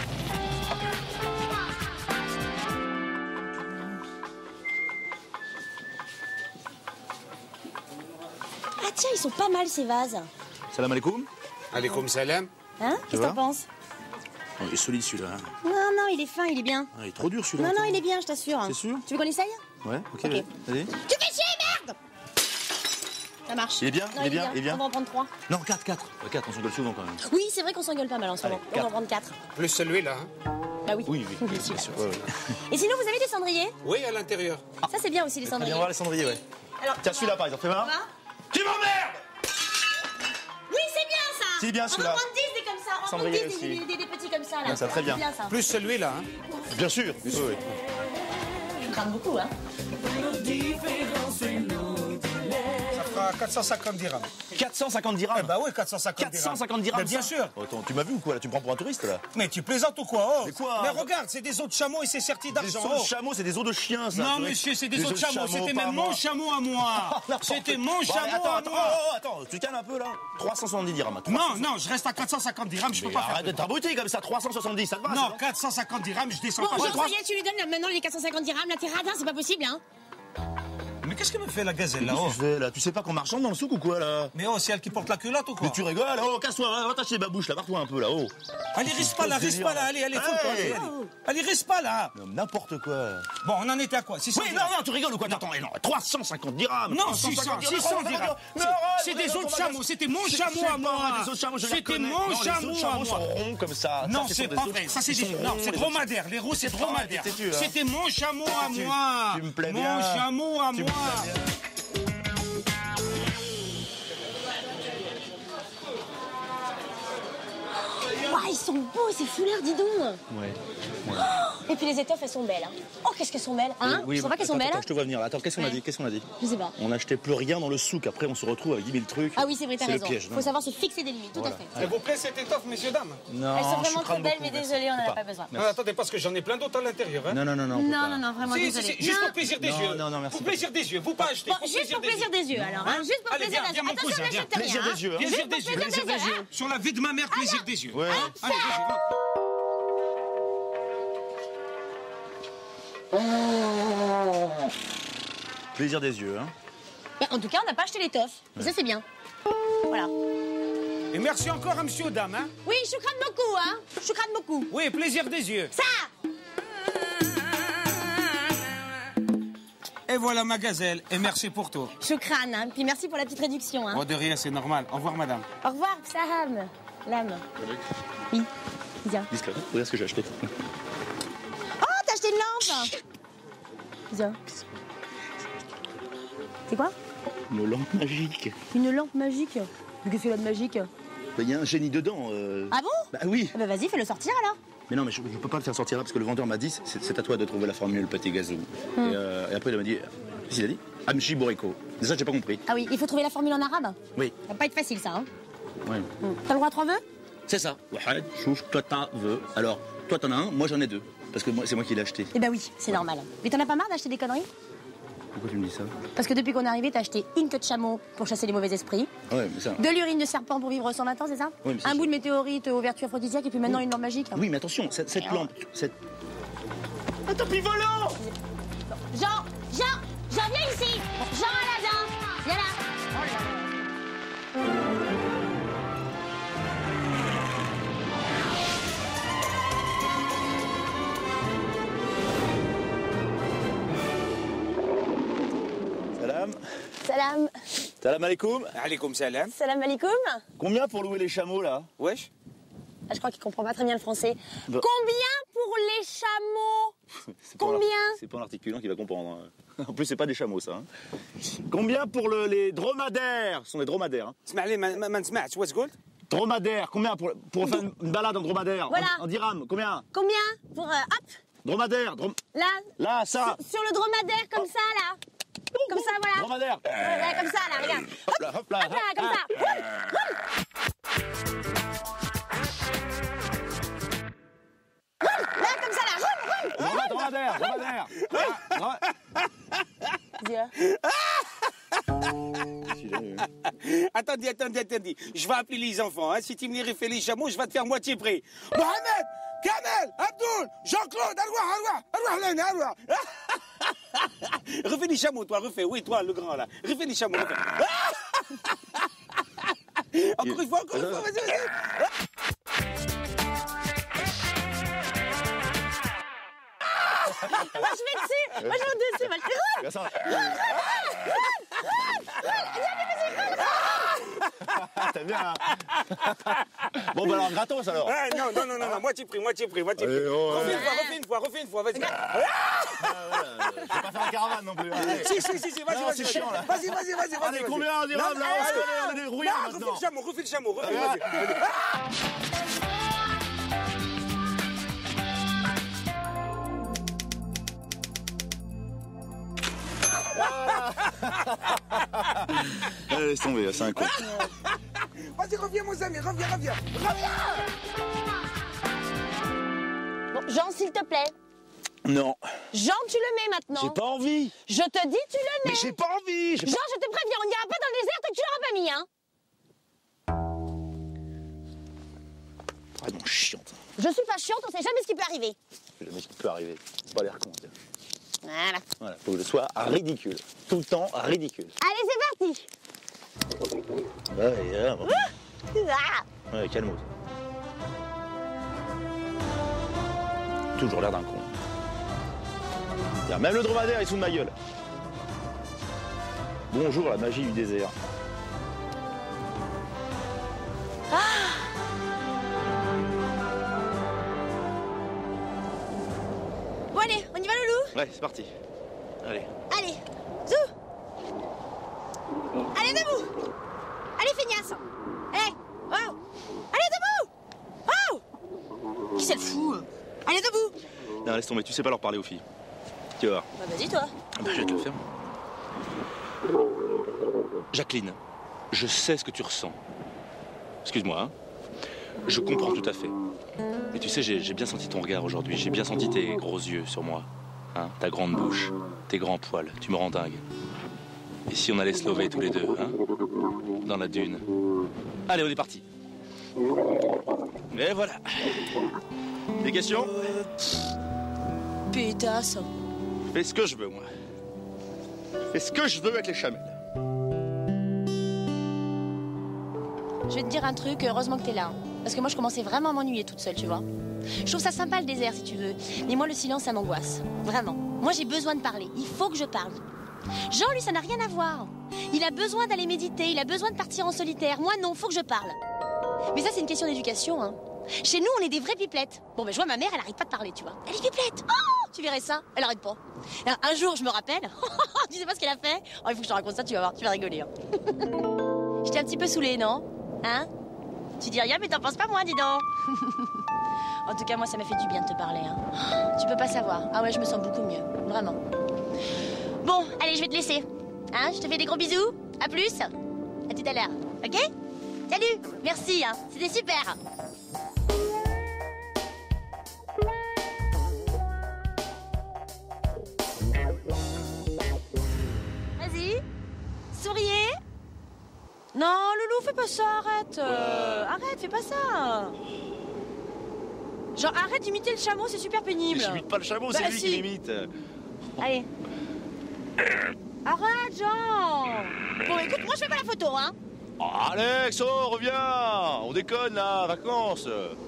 Ah tiens, ils sont pas mal ces vases. Salam alaikum. Alaikum salam. Hein? Qu'est-ce que vois t'en penses? Oh, il est solide celui-là. hein. Non, non, il est fin, il est bien. Ah, il est trop dur celui-là. Non, non, attends. il est bien, je t'assure. C'est sûr? Tu veux qu'on essaye? Ouais, ok, Ok. vas-y. Vas-y. Tu fais chier, merde! Ça marche. Il est bien, Non, il est bien, il est bien. On va en prendre trois. Non, quatre, quatre. quatre, on s'engueule souvent quand même. Oui, c'est vrai qu'on s'engueule pas mal en ce Allez, moment. On va en prendre quatre. Plus celui-là. Hein. Bah oui. Oui, oui, Bien bien sûr. sûr. Ouais, ouais. Et sinon, vous avez des cendriers? Oui, à l'intérieur. Ça, c'est bien aussi, les Très cendriers. bien, on va voir les cendriers, ouais. Alors, Tiens, celui-là par exemple, fais voir. on va Tu m'emmerdes! Oui, c'est bien ça! C'est bien, On celui-là. va prendre dix des comme ça. On va prendre Cendrier dix des, aussi. des, des- des petits comme ça, là. Bien, ça, très bien. C'est bien ça. Plus celui-là. Hein. Bien sûr. Oui, oui. Je crame beaucoup, hein. Ça fera quatre cent cinquante dirhams. quatre cent cinquante dirhams. Eh bah oui, quatre cent cinquante dirhams. quatre cent cinquante dirhams. Mais bien ça. sûr. Oh, attends, tu m'as vu ou quoi là? Tu me prends pour un touriste là? Mais tu plaisantes ou quoi? Oh. Mais quoi? Mais regarde, c'est des os de chameau et c'est serti Des d'argent. os Oh. de chameau, c'est des os de chien ça. Non, tu vois. monsieur, c'est des Des os de chameau. C'était pas même moi. mon chameau à moi. N'importe C'était mon Bon, allez, chameau attends, à attends, moi. oh, oh, attends, tu te calmes un peu là. trois cent soixante-dix dirhams. trois cents. Non, non, je reste à quatre cent cinquante dirhams, je peux Mais pas faire. arrête d'être abruti comme ça, trois cent soixante-dix, ça te va? Non, ça, quatre cent cinquante dirhams, je descends Bon, pas. Jean, ça y est, tu lui donnes là, maintenant les quatre cent cinquante dirhams. Là, t'es radin, c'est pas possible, hein. mais qu'est-ce que me fait la gazelle là-haut? Qu'est-ce que tu fais là? Tu sais pas qu'on marchande dans le souk ou quoi là? Mais oh, c'est elle qui porte la culotte ou quoi? Mais tu rigoles? Oh, casse-toi, va, va t'acheter les babouches là, barre-toi un peu là-haut. Allez, reste pas là, reste pas là, allez, allez, faut Hey. allez, allez. Allez, reste pas là. Non, n'importe quoi. Bon, on en était à quoi? six cents Oui, non, non, tu rigoles ou quoi? Attends, non, trois cent cinquante dirhams. Non, six cents, six cents dirhams. C'est des os de chameau, c'était mon chameau à moi. Des os de chameau, je les C'était connais. mon Non, chameau les os de à chameau sont moi. ronds comme ça. Non, Ça, c'est des pas os- vrai. Ça, c'est ils des. sont Non, ronds, c'est les os. dromadaire. Les roues, c'est dromadaire. t'es têtu, hein. C'était mon chameau à Tu- moi. tu me plais Mon bien. chameau à Tu me moi. plais bien. Ouah, ils sont beaux, ces foulards, dis donc. Ouais. Oh, et puis les étoffes, elles sont belles. Hein. Oh, qu'est-ce qu'elles sont belles, hein? Oui, Je trouve pas qu'elles sont attends, belles. attends, je te vois venir là. Attends, qu'est-ce qu'on a Ouais. dit? Qu'est-ce qu'on a dit? Je sais pas. On n'achetait plus rien dans le souk. Après, on se retrouve avec dix mille trucs. Ah oui, c'est vrai, t'as C'est le raison. piège, Faut non. savoir se fixer des limites, tout Voilà. à fait. S'il vous plaît, cette étoffe, messieurs, dames. Non, Elles sont je vraiment crame trop belles, beaucoup, mais merci. désolée, on n'en a Pas. pas besoin. Non, attendez, parce que j'en ai plein d'autres à l'intérieur. Hein. Non, non, non, non. on peut Non, pas. non, non, vraiment Si, si, désolée. si, juste Non. pour plaisir des Non, yeux. non, non, merci. Pour plaisir des yeux, vous pas acheter. Bon, juste pour plaisir des yeux, alors. Hein. Juste pour Allez, plaisir viens, des viens, yeux. mon Attention, cousin, viens. n'achète rien. Plaisir hein. des yeux, hein. Plaisir Juste des pour yeux. plaisir des yeux, hein. Sur la vie de ma mère, plaisir des yeux. Ouais. Allez, vas-y, rentre. Plaisir des yeux, hein. Bah, en tout cas, on n'a pas acheté l'étoffe. Et ça, c'est bien. Voilà. Et merci encore à monsieur Dame. Hein. Oui, choukran beaucoup, hein. Choukran beaucoup. Oui, plaisir des yeux. Ça. Et voilà ma gazelle. Et merci pour tout. Choukran, hein. Puis merci pour la petite réduction, hein. Oh, de rien, c'est normal. Au revoir, madame. Au revoir, Saham. L'âme. Oui. Viens. Discret. Regarde ce que j'ai acheté. Oh, t'as acheté une lampe. Viens. C'est quoi? Une lampe magique. Une lampe magique. Mais qu'est-ce qu'il y a de magique? Il y a un génie dedans. euh. Ah bon? Bah oui. Ah bah vas-y, fais-le sortir alors. Mais non, mais je, je peux pas le faire sortir là parce que le vendeur m'a dit c'est c'est à toi de trouver la formule petit gazou. Et, euh, et après il m'a dit qu'est-ce qu'il a dit? Amchi Boriko. C'est ça j'ai pas compris. Ah oui, il faut trouver la formule en arabe. Oui. Ça va pas être facile ça, hein. Ouais. T'as le droit à trois vœux? C'est ça. Wahad, chouch, toi t'as veux. Alors toi t'en as un, moi j'en ai deux parce que moi c'est moi qui l'ai acheté. Eh bah oui, c'est normal. Mais t'en as pas marre d'acheter des conneries? Pourquoi tu me dis ça? Parce que depuis qu'on est arrivé, t'as acheté une queue de chameau pour chasser les mauvais esprits, Ah ouais, mais ça. de l'urine de serpent pour vivre cent vingt ans, c'est ça? Oui, mais c'est Un ça. bout de météorite aux vertus aphrodisiaques et puis maintenant une lampe magique. Oui, mais attention, cette, cette lampe, cette. Un tapis volant! Jean, Jean, Jean, viens ici! Jean Aladin! Viens là! Salam. Salam. Salam alaikum. Alaikum salam. Salam alaikum. Combien pour louer les chameaux là? Wesh. Ah, je crois qu'il comprend pas très bien le français. Bah. Combien pour les chameaux? C'est pas en- Combien? C'est pas en articulant qu'il va comprendre. hein. En plus, c'est pas des chameaux, ça. hein. Combien pour le- les dromadaires? Ce sont des dromadaires. hein. اسمع لي ما ما نسمعش واش قلت؟ Dromadaires, combien pour, pour faire une balade en dromadaire? Voilà. En, en dirham, combien? Combien pour... euh, hop, Dromadaire, drom- là, là, ça. sur le dromadaire, comme ça, là. Comme ça, voilà. Dromadaire. Voilà, comme ça, là, regarde. Hop là, hop là. Hop là, comme ça. Là, comme ça, là. Roule, roule. Dromadaire, dromadaire. Voilà, Dis-le. dro- Attendez, attendez, attendez. Je vais appeler les enfants. Hein. Si tu me les refais les chameaux, je vais te faire moitié prix. Mohamed, Kamel, Abdoul, Jean-Claude, Arouah, Arouah, Arouah, Lana, Arouah. Refais les chameaux, toi, refais. Oui, toi, le grand, là. Refais les chameaux, refais. Encore une fois, encore une fois, vas-y, vas-y. Moi, je vais dessus. Moi, je vais dessus. Moi, je fais roule. Regarde ça. T'as bien. hein. Bon, bah alors, gratos alors. Ah, non, non, non, non, non, moitié prix, moitié prix, moitié prix. Allez, oh, refais ouais. une fois, refais une fois, refais une fois, vas-y. Je vais pas faire la caravane non plus. Allez. Si, si, si, si, vas-y, Non, vas-y. c'est vas-y. chiant, là. Vas-y, vas-y, vas-y, vas-y. Allez, vas-y. combien on dira, Non, là, non, on se non, connaît, on est des rouillards non, refais maintenant. le chameau, refais le chameau, refais, Allez, vas-y. Allez, laisse tomber, c'est un con. Vas-y, reviens, mon ami, reviens, reviens. Bon, Jean, s'il te plaît. Non, Jean, tu le mets maintenant. j'ai pas envie. Je te dis, tu le mets. Mais j'ai pas envie. j'ai Jean, pas- je te préviens, on n'ira pas dans le désert tant que tu l'auras pas mis, hein. Vraiment chiante. Je suis pas chiante, on sait jamais ce qui peut arriver. Je sais jamais ce qui peut arriver. C'est pas l'air con. tiens. Voilà. Voilà, faut que je sois ridicule. Tout le temps ridicule. Allez, c'est parti. Ouais, yeah, bon. Ah. Ouais, calme. Toujours l'air d'un con. Regarde, même le dromadaire est sous de ma gueule. Bonjour la magie du désert. Ah. Bon allez, on y va Loulou? Ouais, c'est parti. Allez. Allez, zou. Allez, debout. Allez, feignasse. Allez, wow. Allez, debout. Wow. Qui c'est le fou? Allez, debout. Non, laisse tomber, tu sais pas leur parler aux filles. Tu vas voir. Bah vas-y toi. Bah, je vais te le faire. Jacqueline, je sais ce que tu ressens. Excuse-moi, hein. Je comprends tout à fait. Mais tu sais, j'ai j'ai bien senti ton regard aujourd'hui. J'ai bien senti tes gros yeux sur moi. Hein, ta grande bouche, tes grands poils. Tu me rends dingue. Et si on allait se lever tous les deux, hein, dans la dune? Allez, on est parti. Et voilà. Des questions? Pétasse. Fais ce que je veux, moi. Fais ce que je veux avec les chamelles. Je vais te dire un truc, heureusement que t'es là. Hein. Parce que moi, je commençais vraiment à m'ennuyer toute seule, tu vois. Je trouve ça sympa le désert, si tu veux. Mais moi, le silence, ça m'angoisse. Vraiment. Moi, j'ai besoin de parler. Il faut que je parle. Jean, lui, ça n'a rien à voir. Il a besoin d'aller méditer, il a besoin de partir en solitaire. Moi, non, faut que je parle. Mais ça, c'est une question d'éducation, hein. Chez nous, on est des vraies pipelettes. Bon, ben, je vois ma mère, elle arrête pas de parler, tu vois. Elle est pipelette. Oh, tu verrais ça. Elle arrête pas. Alors, un jour, je me rappelle. Tu sais pas ce qu'elle a fait? Oh, il faut que je te raconte ça, tu vas voir, tu vas rigoler. Hein. J'étais un petit peu saoulée, non? Hein? Tu dis rien, mais t'en penses pas moins, dis donc. En tout cas, moi, ça m'a fait du bien de te parler. Hein. Tu peux pas savoir. Ah ouais, je me sens beaucoup mieux. Vraiment. Bon, allez, je vais te laisser. Hein? Je te fais des gros bisous. À plus. À tout à l'heure. Ok? Salut. Merci. Hein. C'était super. Vas-y. Souriez. Non, Loulou, fais pas ça, arrête. Euh, arrête, fais pas ça. Genre, arrête d'imiter le chameau, c'est super pénible. Mais j'imite pas le chameau, Bah, c'est lui si. qui l'imite. Allez. Arrête, Jean. Bon, écoute, moi, je fais pas la photo, hein. Oh, Alex, oh, reviens. On déconne, là, vacances.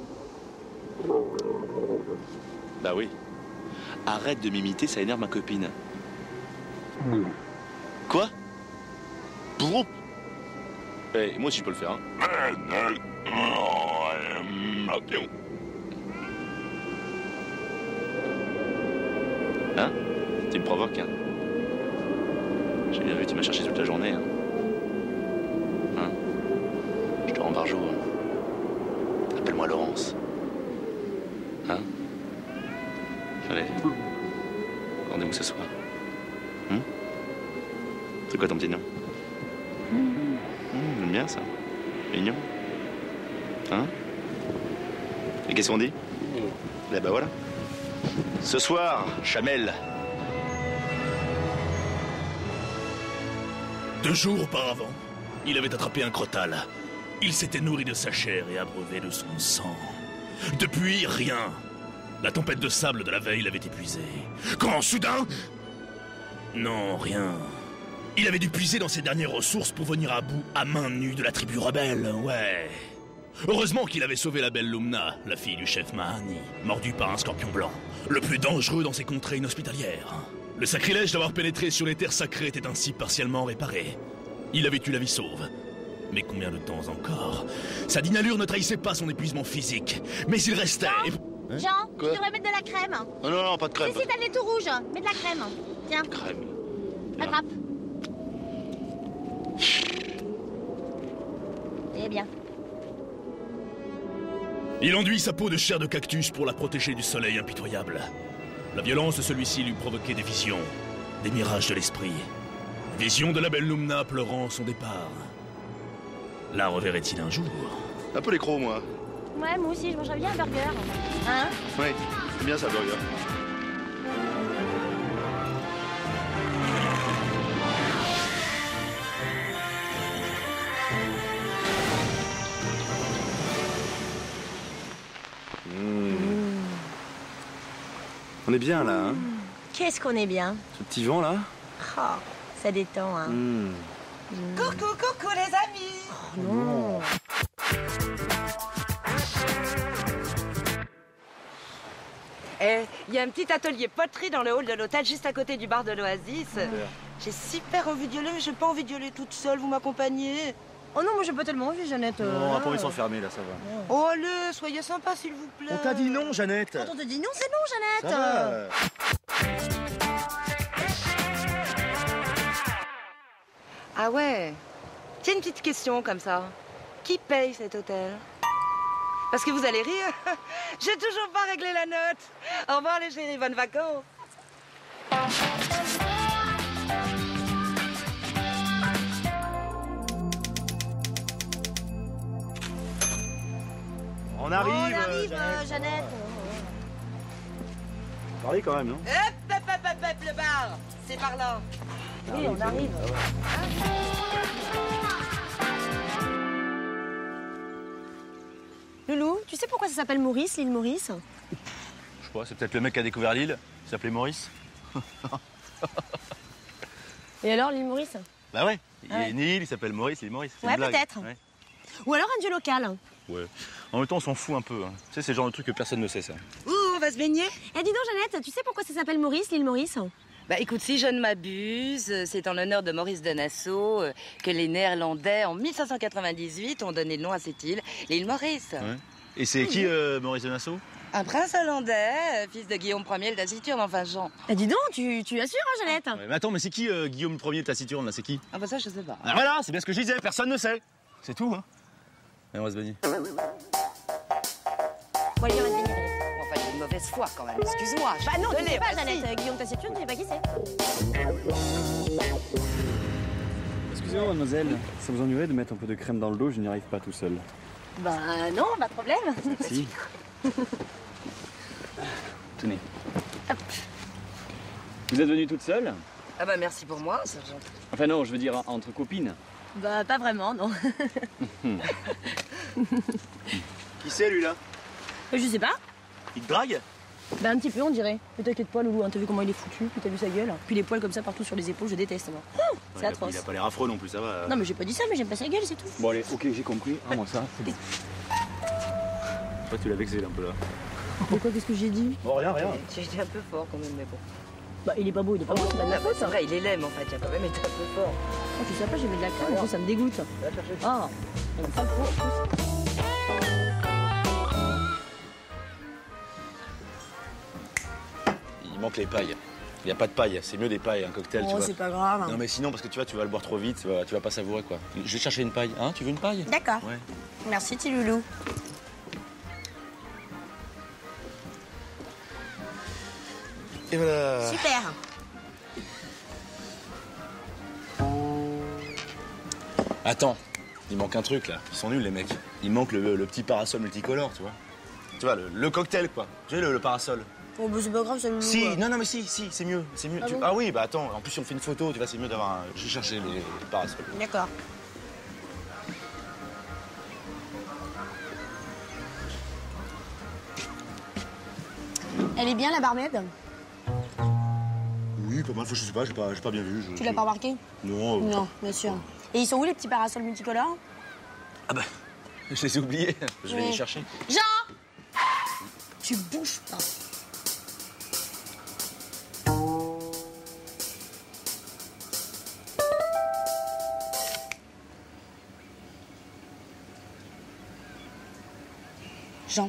Bah oui. Arrête de m'imiter, ça énerve ma copine. Quoi? Broup. Eh, moi aussi je peux le faire. Hein. Hein? Tu me provoques, hein? J'ai bien vu, tu m'as cherché toute la journée. Hein? Hein? Je te rends par jour. Hein? Appelle-moi Laurence. Hein? Allez. Rendez-vous ce soir. Hum? C'est quoi ton petit nom? Mmh, j'aime bien ça. Mignon. Hein? Et qu'est-ce qu'on dit? Eh ben voilà. Ce soir, Chamel. Deux jours auparavant, il avait attrapé un crottal. Il s'était nourri de sa chair et abreuvé de son sang. Depuis, rien. La tempête de sable de la veille l'avait épuisé. Quand, soudain... Non, rien. Il avait dû puiser dans ses dernières ressources pour venir à bout à main nue de la tribu rebelle, ouais. Heureusement qu'il avait sauvé la belle Lumna, la fille du chef Mahani, mordue par un scorpion blanc, le plus dangereux dans ces contrées inhospitalières. Le sacrilège d'avoir pénétré sur les terres sacrées était ainsi partiellement réparé. Il avait eu la vie sauve. Mais combien de temps encore? Sa digne allure ne trahissait pas son épuisement physique, mais il restait... Jean, Jean tu devrais mettre de la crème. Non, non, non, pas de crème. Si, si, t'as le nez tout rouge. Mets de la crème. Tiens. Crème. Attrape. Eh bien. Il enduit sa peau de chair de cactus pour la protéger du soleil impitoyable. La violence de celui-ci lui provoquait des visions, des mirages de l'esprit. Vision de la belle Lumna pleurant son départ. La reverrait-il un jour? Un peu les crocs, moi. Ouais, moi aussi, je mangerais bien un burger. Hein? Oui, c'est bien ça, burger. Mmh. On est bien là, hein? Qu'est-ce qu'on est bien. Ce petit vent, là. Oh, ça détend, hein. Mmh. Mmh. Coucou, coucou les amis. Oh non. Eh, il y a un petit atelier poterie dans le hall de l'hôtel, juste à côté du bar de l'Oasis. Ouais. J'ai super envie d'y aller, mais j'ai pas envie d'y aller toute seule, vous m'accompagnez? Oh non, moi j'ai pas tellement envie, Jeannette. Non, on va pas envie de s'enfermer, là, ça va. Oh allez, soyez sympa, s'il vous plaît. On t'a dit non, Jeannette. Quand on te dit non, c'est non, Jeannette. Ça va. Ah ouais. Tiens, une petite question comme ça. Qui paye cet hôtel? Parce que vous allez rire, j'ai toujours pas réglé la note. Au revoir les chéris, bonnes vacances. On arrive, On arrive, Jeannette. Jeannette. Parlez quand même, non? Hop, hop, hop, hop, hop, le bar. C'est par là. Oui, on arrive. Loulou, tu sais pourquoi ça s'appelle Maurice, l'île Maurice? Je sais pas, c'est peut-être le mec qui a découvert l'île. Il s'appelait Maurice. Et alors, l'île Maurice? Bah ouais, il y Ah a ouais. une île, il s'appelle Maurice, l'île Maurice. C'est Ouais, une blague. peut-être. Ouais. Ou alors un dieu local. Ouais. En même temps, on s'en fout un peu. Hein. Tu sais, c'est le genre de truc que personne ne sait, ça. Ouh, on va se baigner? Eh, dis donc, Jeannette, tu sais pourquoi ça s'appelle Maurice, l'île Maurice? Bah écoute, si je ne m'abuse, c'est en l'honneur de Maurice de Nassau euh, que les Néerlandais, en mille cinq cent quatre-vingt-dix-huit, ont donné le nom à cette île, l'île Maurice. Ouais. Et c'est qui, euh, Maurice de Nassau? Un prince hollandais, euh, fils de Guillaume Ier le Taciturne, enfin Jean. Eh, dis donc, tu, tu assures, hein, Jeannette? Ouais, mais attends, mais c'est qui euh, Guillaume Ier de Taciturne, là? C'est qui? Ah bah ça, je sais pas. Ah, voilà, c'est bien ce que je disais, personne ne sait. C'est tout, hein. Allez, on va se baigner. Bon, allez, on va se baigner. Enfin, j'ai une mauvaise foi quand même, excuse-moi. Bah non, tu Désolée, sais pas, vas-y. Jeannette. Euh, Guillaume Taciturne, tu sais pas qui c'est. Excusez-moi, mademoiselle, ça vous ennuierait de mettre un peu de crème dans le dos? Je n'y arrive pas tout seul. Bah non, pas de problème. Si. Tenez. Hop. Vous êtes venue toute seule? Ah bah merci pour moi, c'est gentil. Enfin non, je veux dire entre copines. Bah pas vraiment, non. Qui c'est, lui, là? Je sais pas. Il te drague? Bah un petit peu, on dirait. Mais t'inquiète pas, Loulou, hein, t'as vu comment il est foutu, puis t'as vu sa gueule. Puis les poils comme ça partout sur les épaules, je déteste, moi. Oh, c'est Ouais, atroce. Il a pas l'air affreux non plus, ça va. Non mais j'ai pas dit ça, mais j'aime pas sa gueule, c'est tout. Bon allez, ok, j'ai compris. Ah moi ça, c'est bon. Je crois que tu l'as vexé, là, un peu, là. Pourquoi, qu'est-ce que j'ai dit? Oh, rien, rien. J'ai été un peu fort quand même, mais bon. Bah il est pas beau, il est pas beau, c'est pas de ma faute. C'est vrai, il est laid, mais en fait, il a quand même été un peu fort. Oh, tu sais pas, j'ai mis de la crème, en plus ça me dégoûte. Ah, il me fait trop, en plus. Il manque les pailles. Il n'y a pas de paille, c'est mieux des pailles, un cocktail, Oh, tu vois. c'est pas grave. Non mais sinon, parce que tu vois, tu vas le boire trop vite, tu vas, tu vas pas savourer, quoi. Je vais te chercher une paille. Hein, tu veux une paille? D'accord. Ouais. Merci, petit Loulou. Et voilà. Super. Attends, il manque un truc, là. Ils sont nuls, les mecs. Il manque le, le petit parasol multicolore, tu vois. Tu vois, le, le cocktail, quoi. Tu sais, le, le parasol. Oh, bah c'est pas grave, ça Loulou. Si, quoi. non, non, mais si, si, c'est mieux, c'est mieux. Ah Tu- bon ah oui, bah attends, en plus si on fait une photo, tu vois, c'est mieux d'avoir un... J'ai cherché les, les parasols. D'accord. Elle est bien, la barmaid? Oui, pas mal, je sais pas, j'ai pas, j'ai pas bien vu. je- Tu l'as pas remarqué? Non. euh, Non, bien sûr. Et ils sont où, les petits parasols multicolores? Ah bah, je les ai oubliés, je vais Oui. les chercher. Jean! Tu bouges pas. Jean.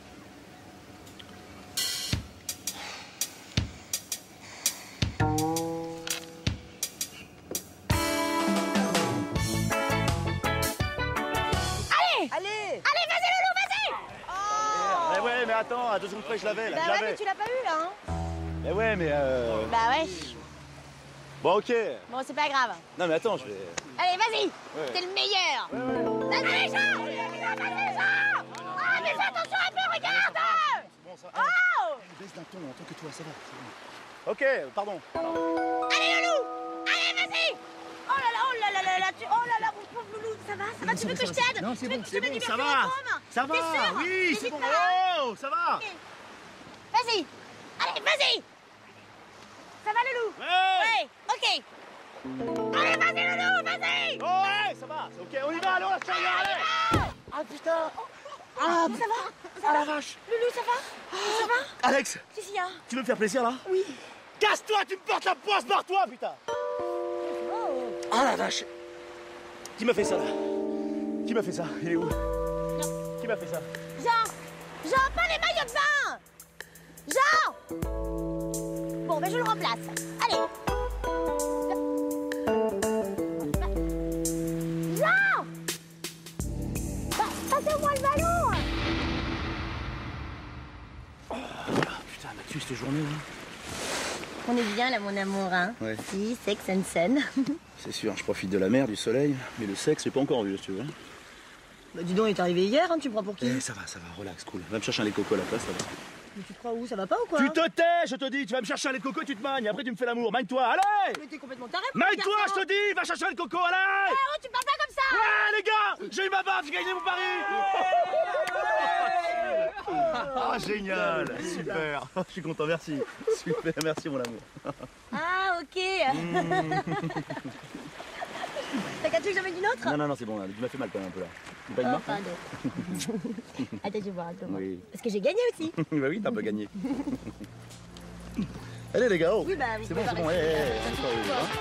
Allez! Allez! Allez, vas-y, Loulou, vas-y! Eh ouais, mais attends, à deux secondes près, je l'avais, là, Bah je ouais, l'avais. mais tu l'as pas eu, là, hein? Eh ouais, mais euh... Bah ouais. Bon, ok. Bon, c'est pas grave. Non, mais attends, je vais... Allez, vas-y! Ouais. T'es le meilleur! Vas-y, Jean! Vas-y, Jean! Ah, mais fais attention un peu, regarde! Oh! Baisse d'un ton, en tant que toi, ça va. Ok, pardon. Allez, Loulou! Allez, vas-y! Oh là là, oh là là là là, tu... oh là là, mon pauvre Loulou, ça va? Ça va? Tu veux que je t'aide? Non, c'est Tu veux bon, que c'est tu veux bon, du ça va. mercurochrome? Ça va, T'es sûr? oui, c'est N'hésite bon. pas, hein. Oh, ça va. Vas-y! Allez, vas-y! Allez, vas-y, Loulou, vas-y. Oh, ouais, ça va, c'est ok, on y va, allons, la charrière, allez. Ah, putain. Ah, ça va? Ah, la vache. Loulou, ça va? Ça va? Alex, Qu'est-ce qu'il y a? tu veux me faire plaisir, là? Oui. Casse-toi, tu me portes la poisse, barre-toi, putain. Oh. Ah, la vache. Qui m'a fait ça, là? Qui m'a fait ça? Il est où? Qui m'a fait ça? Jean! Jean, pas les maillots de bain! Jean! Bon, ben je le remplace. Allez! Jean! Bah, passez-moi le ballon! Oh, putain, Mathieu, cette journée, là. On est bien là, mon amour, hein? Ouais. Si, sexe and scène. C'est sûr, je profite de la mer, du soleil, mais le sexe, j'ai pas encore vu, si tu veux. Bah dis donc, il est arrivé hier, hein, tu me prends pour qui? Eh, ça va, ça va, relax, cool. Va me chercher un lait de coco à la place, ça va. Mais tu te crois où? Ça va pas ou quoi? Tu te tais, je te dis, tu vas me chercher un lait de coco, tu te magnes, après tu me fais l'amour, magne-toi, allez! Mais t'es complètement taré! Magne-toi, je te dis, va chercher un lait de coco, allez! Eh oh, tu parles pas comme ça! Ouais, les gars, j'ai eu ma barbe, j'ai gagné mon pari! Ah, génial, super, je suis content, merci. Super, merci mon amour. Ah, ok. T'as qu'à tuer que j'en mets d'une autre? Non, non, non, c'est bon, là, tu m'as fait mal quand même un peu là. C'est pas une Oh, marque, hein? pardon. Attends, je vais voir, attends. Oui. Parce que j'ai gagné aussi. Bah oui, t'as un peu gagné. Allez les gars, oh. Oui, bah oui. C'est bon, c'est bon, hé, hé, hé, on est pas au- hein.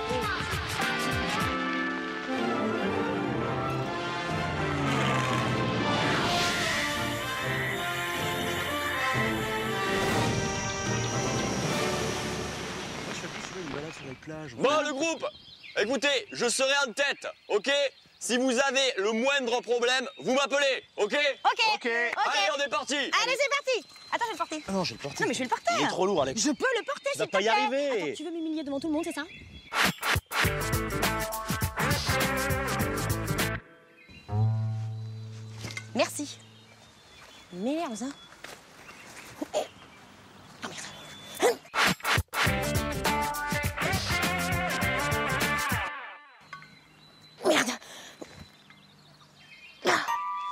Bon, le groupe, écoutez, je serai en tête, ok? Si vous avez le moindre problème, vous m'appelez, ok? Ok. Ok. Allez, on est parti. Allez, c'est parti. Attends, je vais le porter. Ah non, je vais le porter. Non, mais je vais le porter. Il est trop lourd, Alex. Je peux le porter, Tu vas s'il te pas y plaît. arriver. Attends, tu veux m'humilier devant tout le monde, c'est ça? Merci. Merde, ça. Ah, merde. Merde. Ah.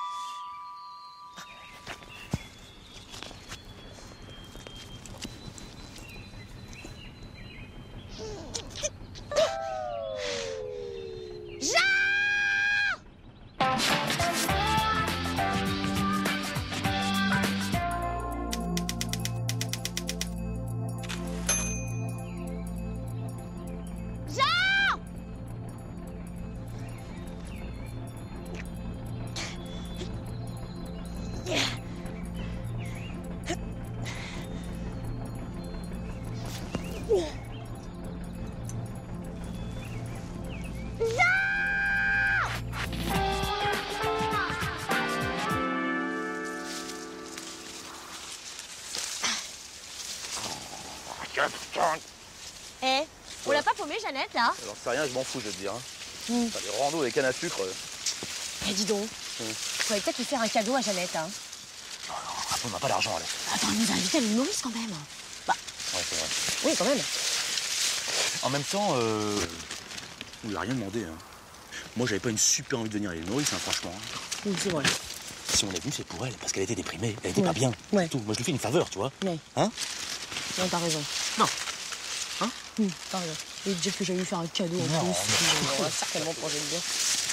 Eh, on l'a pas paumé, Jeannette, là? Alors c'est rien, je m'en fous, je vais te dire. Hein. Mm. T'as des randos, des cannes à sucre. euh. Eh, dis donc, Mm. faudrait peut-être lui faire un cadeau à Jeannette, hein. Après, on n'a pas d'argent, Alex. Attends, elle nous a invité à l'humoriste quand même. Bah, Ouais, c'est vrai. oui, quand même. En même temps, euh... on lui a rien demandé. Hein. Moi, j'avais pas une super envie de venir à l'île Maurice, hein, franchement. Oui, c'est vrai. Si on est venu, c'est pour elle, parce qu'elle était déprimée, elle était Ouais. pas bien. Ouais. C'est tout. Moi, je lui fais une faveur, tu vois. Ouais. Hein? Non, t'as raison. Non. Hein? Hum, t'as raison. Je vais te dire que j'allais lui faire un cadeau en Non, plus. mais- On va certainement manger le bien.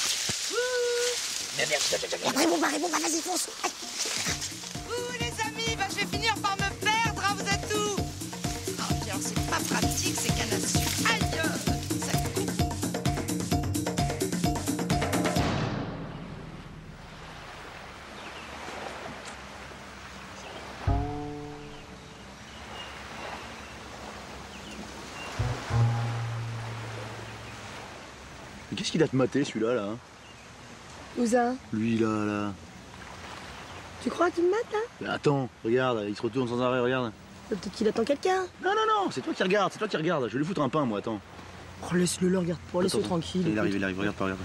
Mais merde, Réponds pas, réponds pas, vas-y, fonce. Ouh, les amis, bah, je vais finir par me perdre, hein, vous êtes où? Ah, puis alors, c'est pas pratique, ces cannes à sucre. Aïe, ça coupe. Mais qu'est-ce qu'il a te maté, celui-là, là hein? Où ça? Lui, là, là. Tu crois qu'il me mate, là? Mais attends, regarde, il se retourne sans arrêt, regarde. Peut-être qu'il attend quelqu'un. Non, non, non, c'est toi qui regarde, c'est toi qui regarde. Je vais lui foutre un pain, moi, attends. Oh, laisse-le, le regarde pas, laisse-le Attends, tranquille. Il écoute. arrive, il arrive, regarde pas, regarde.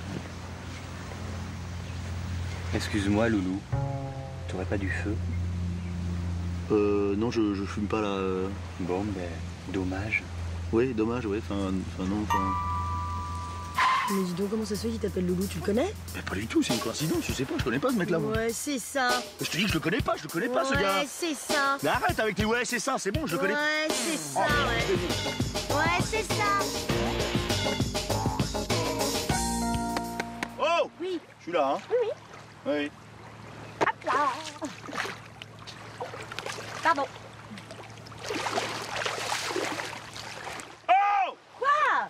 Excuse-moi, Loulou. T'aurais pas du feu? Euh, non, je, je fume pas, là. euh. Bon, ben, dommage. Oui, dommage, ouais, enfin, enfin non, enfin... Mais dis donc, comment ça se fait qu'il t'appelle Loulou, tu le connais? Mais pas du tout, c'est une coïncidence, je sais pas, je connais pas ce mec-là, moi. Ouais, c'est ça. Je te dis que je le connais pas, je le connais pas, ce gars. Ouais, c'est ça. Mais arrête avec les ouais, c'est ça, c'est bon, je le connais. Ouais, c'est ça, ouais. Ouais, c'est ça. Oui. Je suis là, hein? Oui, oui. Oui. Hop là. Pardon. Oh! Quoi?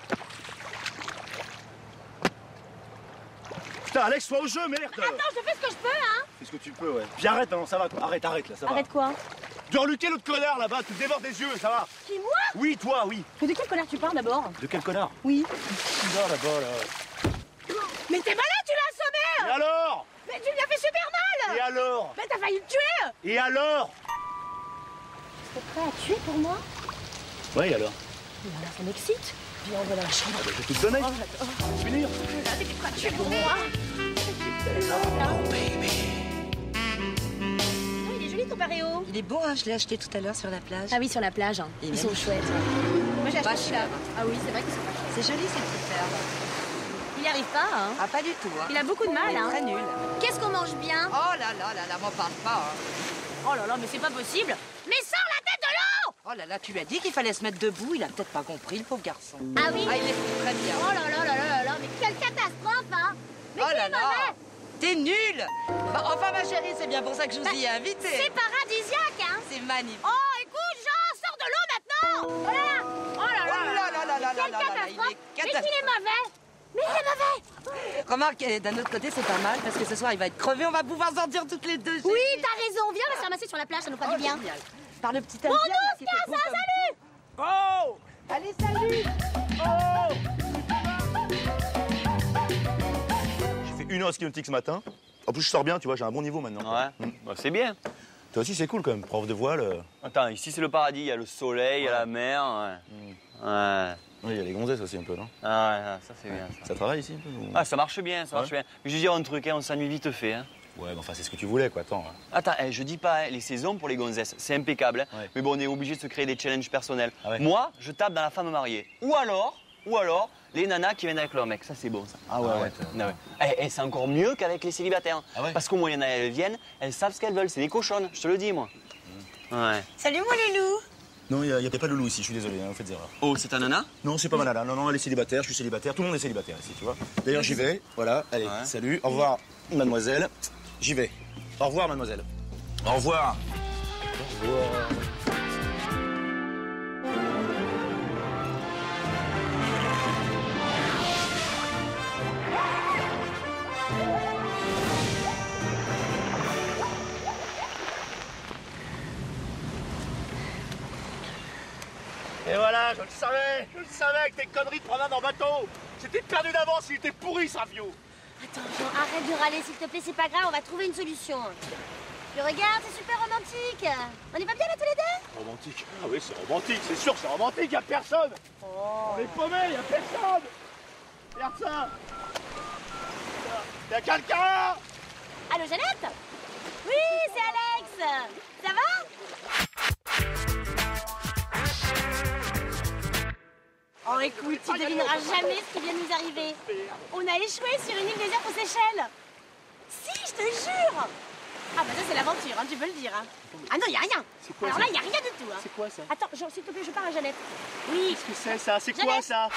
Putain, Alex, sois au jeu, merde! Attends, je fais ce que je peux, hein? Fais ce que tu peux, ouais. Puis arrête, non, ça va, quoi. Arrête, arrête, là, ça va. Arrête quoi? De reluquer l'autre connard, là-bas, tu te débordes des yeux, ça va? Qui, moi? Oui, toi, oui. Mais de quel connard tu parles, d'abord? De quel connard? Oui. Qui va, là-bas, là? Mais t'es malade, tu l'as assommé! Et alors? Mais tu lui as fait super mal! Et alors? Mais t'as failli le tuer! Et alors? T'es prêt à tuer pour moi? Ouais, et alors? Voilà, ça m'excite. Viens, on va dans la chambre. Ah bah, je vais tout te donner. Oh, j'adore. Finir. Là, t'es prêt à tuer pour moi? Oh, baby. Il est joli ton paréo. Il est beau, hein, je l'ai acheté tout à l'heure sur la plage. Ah oui, sur la plage. Hein. Il Ils est sont magnifique. chouettes. Moi, j'ai Pas acheté cher. celui-là. Ah oui, c'est vrai qu'ils sont pas chers. C'est joli ces petites perles. Il n'y arrive pas, hein? Ah, pas du tout, hein. Il a beaucoup de mal, Il est hein? très nul. Qu'est-ce qu'on mange bien? Oh là là là là, m'en parle pas, hein. Oh là là, mais c'est pas possible. Mais sors la tête de l'eau! Oh là là, tu lui as dit qu'il fallait se mettre debout, il a peut-être pas compris, le pauvre garçon. Ah oui? Ah, il est très bien. Oh là là là là là là, mais quelle catastrophe, hein! Mais Oh qui là est là, mauvais? t'es nul. Bah, enfin, ma chérie, c'est bien pour ça que je vous Bah, y ai invité. C'est paradisiaque, hein! C'est magnifique. Oh, écoute, Jean, sors de l'eau maintenant! Voilà! Oh là là! Oh là là là là Quelle là là là, catastrophe! il est Mais catastrophe. qu'il est mauvais! Mais il est mauvais! Remarque, eh, d'un autre côté, c'est pas mal, parce que ce soir, il va être crevé, on va pouvoir sortir toutes les deux. Oui, t'as raison, viens, on va se ramasser sur la plage, ça nous fera Oh, du bien. génial. Par le petit Bon, Indien, là, nous, qui était ça, beau comme- salut! Oh! Allez, salut. Oh! J'ai fait une heure de ski nautique ce matin. En plus, je sors bien, tu vois, j'ai un bon niveau maintenant. Ouais, bah, c'est bien. Toi aussi, c'est cool quand même, prof de voile. euh. Attends, ici c'est le paradis, il y a le soleil, il y a la mer. Ouais. Ouais. Oui, il y a les gonzesses aussi un peu, non? Ah ouais, ça c'est bien. Ça. Ça travaille ici un peu ou- Ah, ça marche bien, ça marche Ouais. bien. Mais je veux dire un truc, hein, on s'ennuie vite fait. Hein. Ouais, mais enfin, c'est ce que tu voulais, quoi, attends. hein. Attends, eh, je dis pas, hein, les saisons pour les gonzesses, c'est impeccable. Hein. Ouais. Mais bon, on est obligé de se créer des challenges personnels. Ah ouais. Moi, je tape dans la femme mariée. Ou alors, ou alors, les nanas qui viennent avec leur mec. Ça, c'est bon, ça. Ah ouais, ouais. Ah ouais. Eh, eh, c'est encore mieux qu'avec les célibataires. Ah ouais. Parce qu'au moins, il y en a, elles viennent, elles savent ce qu'elles veulent. C'est des cochonnes, je te le dis, moi. Ouais. Salut mon loulou! Non, il n'y a, a pas de loulou ici, je suis désolé, hein, vous faites des erreurs. Oh, c'est un nana? Non, c'est pas ma nana. Non, non, elle est célibataire, je suis célibataire, tout le monde est célibataire ici, tu vois. D'ailleurs, j'y vais, voilà, allez, Ouais. salut, au revoir, mademoiselle. J'y vais. Au revoir, mademoiselle. Au revoir. Au revoir. Et voilà, je le savais, je le savais avec tes conneries de promenade en bateau. J'étais perdu d'avance, il était pourri ce ravio. Attends, Jean, arrête de râler, s'il te plaît, c'est pas grave, on va trouver une solution. Puis regarde, c'est super romantique. On est pas bien là tous les deux? Romantique. Ah oui, c'est romantique, c'est sûr, c'est romantique, y a personne. On est paumés, y a personne. Regarde ça. Y a quelqu'un. Allô, Jeannette? Oui, c'est Alex. Ça va? Oh, écoute, tu devineras jamais ce qui vient de nous arriver. On a échoué sur une île déserte aux Seychelles. Si, je te jure. Ah bah ça, c'est l'aventure, hein, tu peux le dire. Hein. Ah non, y a rien. quoi, Alors ça? là, y a rien du tout. Hein. C'est quoi ça? Attends, Jean, s'il te plaît, je parle à Jeannette. Oui. Qu'est-ce que c'est ça? C'est quoi Jeannette. ça?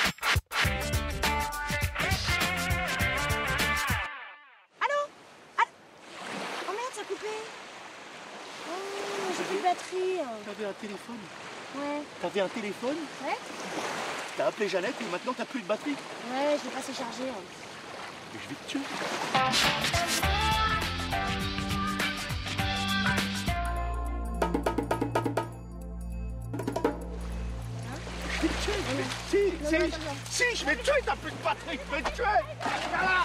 Allô? Allô? Oh merde, ça a coupé. Oh, j'ai plus de batterie. T'avais un téléphone? Ouais. T'avais un téléphone? Ouais? T'as appelé Jeannette et maintenant t'as plus de batterie? Ouais, je l'ai pas assez chargé. Hein. Mais je vais te tuer. Je vais te tuer, je vais te tuer. Si, Non, non, si, non, non. si, je vais te tuer, t'as plus de batterie, je vais te tuer. Viens là.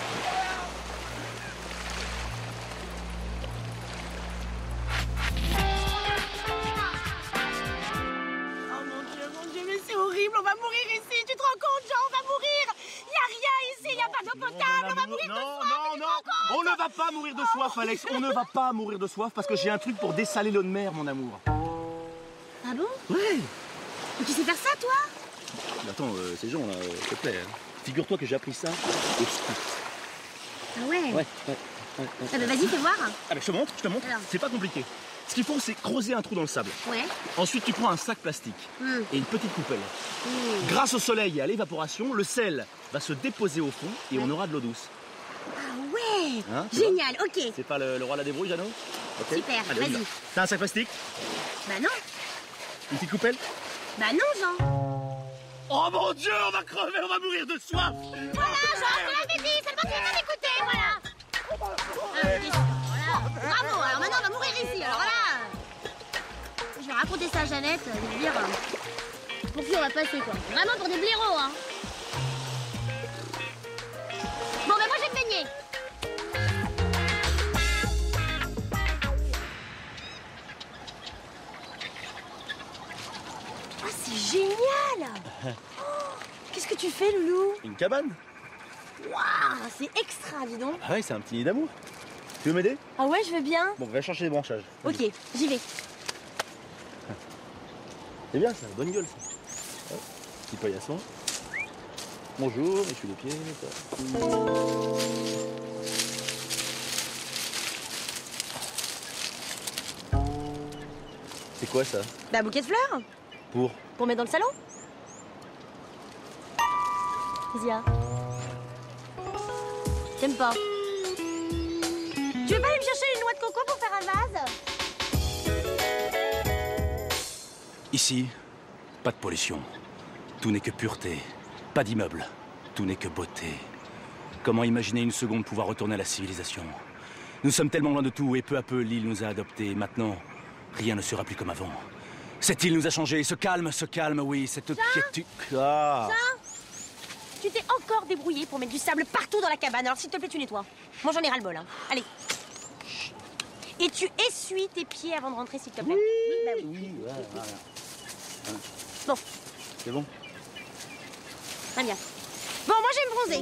Oh mon Dieu, mon Dieu, mais c'est horrible, on va mourir ici. Tu te rends compte, Jean, on va mourir. Il n'y a rien ici, il n'y a pas d'eau potable, on va mourir de Non, soif. non, tu te non, rends compte? on ne va pas mourir de soif, Alex. On ne va pas mourir de soif parce que j'ai un truc pour dessaler l'eau de mer, mon amour. Ah bon? Ouais. Mais tu sais faire ça, toi? Mais attends, euh, ces gens là, euh, s'il te plaît. hein. Figure-toi que j'ai appris ça au scout. Ah ouais? Ouais, ouais, ouais, ouais. Ah bah vas-y, fais voir. Ah bah je te montre, je te montre. Alors. C'est pas compliqué. Ce qu'il faut, c'est creuser un trou dans le sable. Ouais. Ensuite, tu prends un sac plastique Hum. et une petite coupelle. Hum. Grâce au soleil et à l'évaporation, le sel va se déposer au fond et on aura de l'eau douce. Hein, génial, ok. C'est pas le, le roi de la débrouille, Jeannot? Okay. Super, allez, vas-y. T'as un sac plastique? Bah non. Une petite coupelle? Bah non, Jean. Oh mon Dieu, on va crever, on va mourir de soif. Voilà, Jean, je l'avais dit, seulement tu veux pas m'écouter, voilà. Ah, ok, voilà. Bravo, alors maintenant on va mourir ici, alors voilà. Je vais raconter ça à Jeannette, je vais dire... Pour qui on va passer, quoi. Vraiment pour des blaireaux, hein. Bon, ben moi je vais me baigner. Ah, c'est génial. Oh, qu'est-ce que tu fais, Loulou? Une cabane? Waouh, c'est extra, dis donc. Ah ouais, c'est un petit nid d'amour. Tu veux m'aider? Ah ouais, je veux bien. Bon, va chercher les branchages. Ok, j'y vais. C'est bien ça, bonne gueule ça. Hop, petit paillasson. Bonjour, essuie les pieds. C'est quoi ça? Bah, bouquet de fleurs. Pour? Pour mettre dans le salon. Zia. T'aimes pas? Tu veux pas aller me chercher une noix de coco pour faire un vase? Ici, pas de pollution. Tout n'est que pureté. Pas d'immeuble. Tout n'est que beauté. Comment imaginer une seconde pouvoir retourner à la civilisation? Nous sommes tellement loin de tout et peu à peu l'île nous a adoptés. Maintenant, rien ne sera plus comme avant. Cette île nous a changé. Ce calme, ce calme, oui, cette quiétude. Ah. Ça, tu t'es encore débrouillé pour mettre du sable partout dans la cabane. Alors s'il te plaît, tu nettoies. Moi j'en ai ras le bol. Hein. Allez. Et tu essuies tes pieds avant de rentrer, s'il te plaît. Oui, bah oui. oui, voilà, voilà. Bon. C'est bon. Très bien. Bon, moi je vais me bronzer.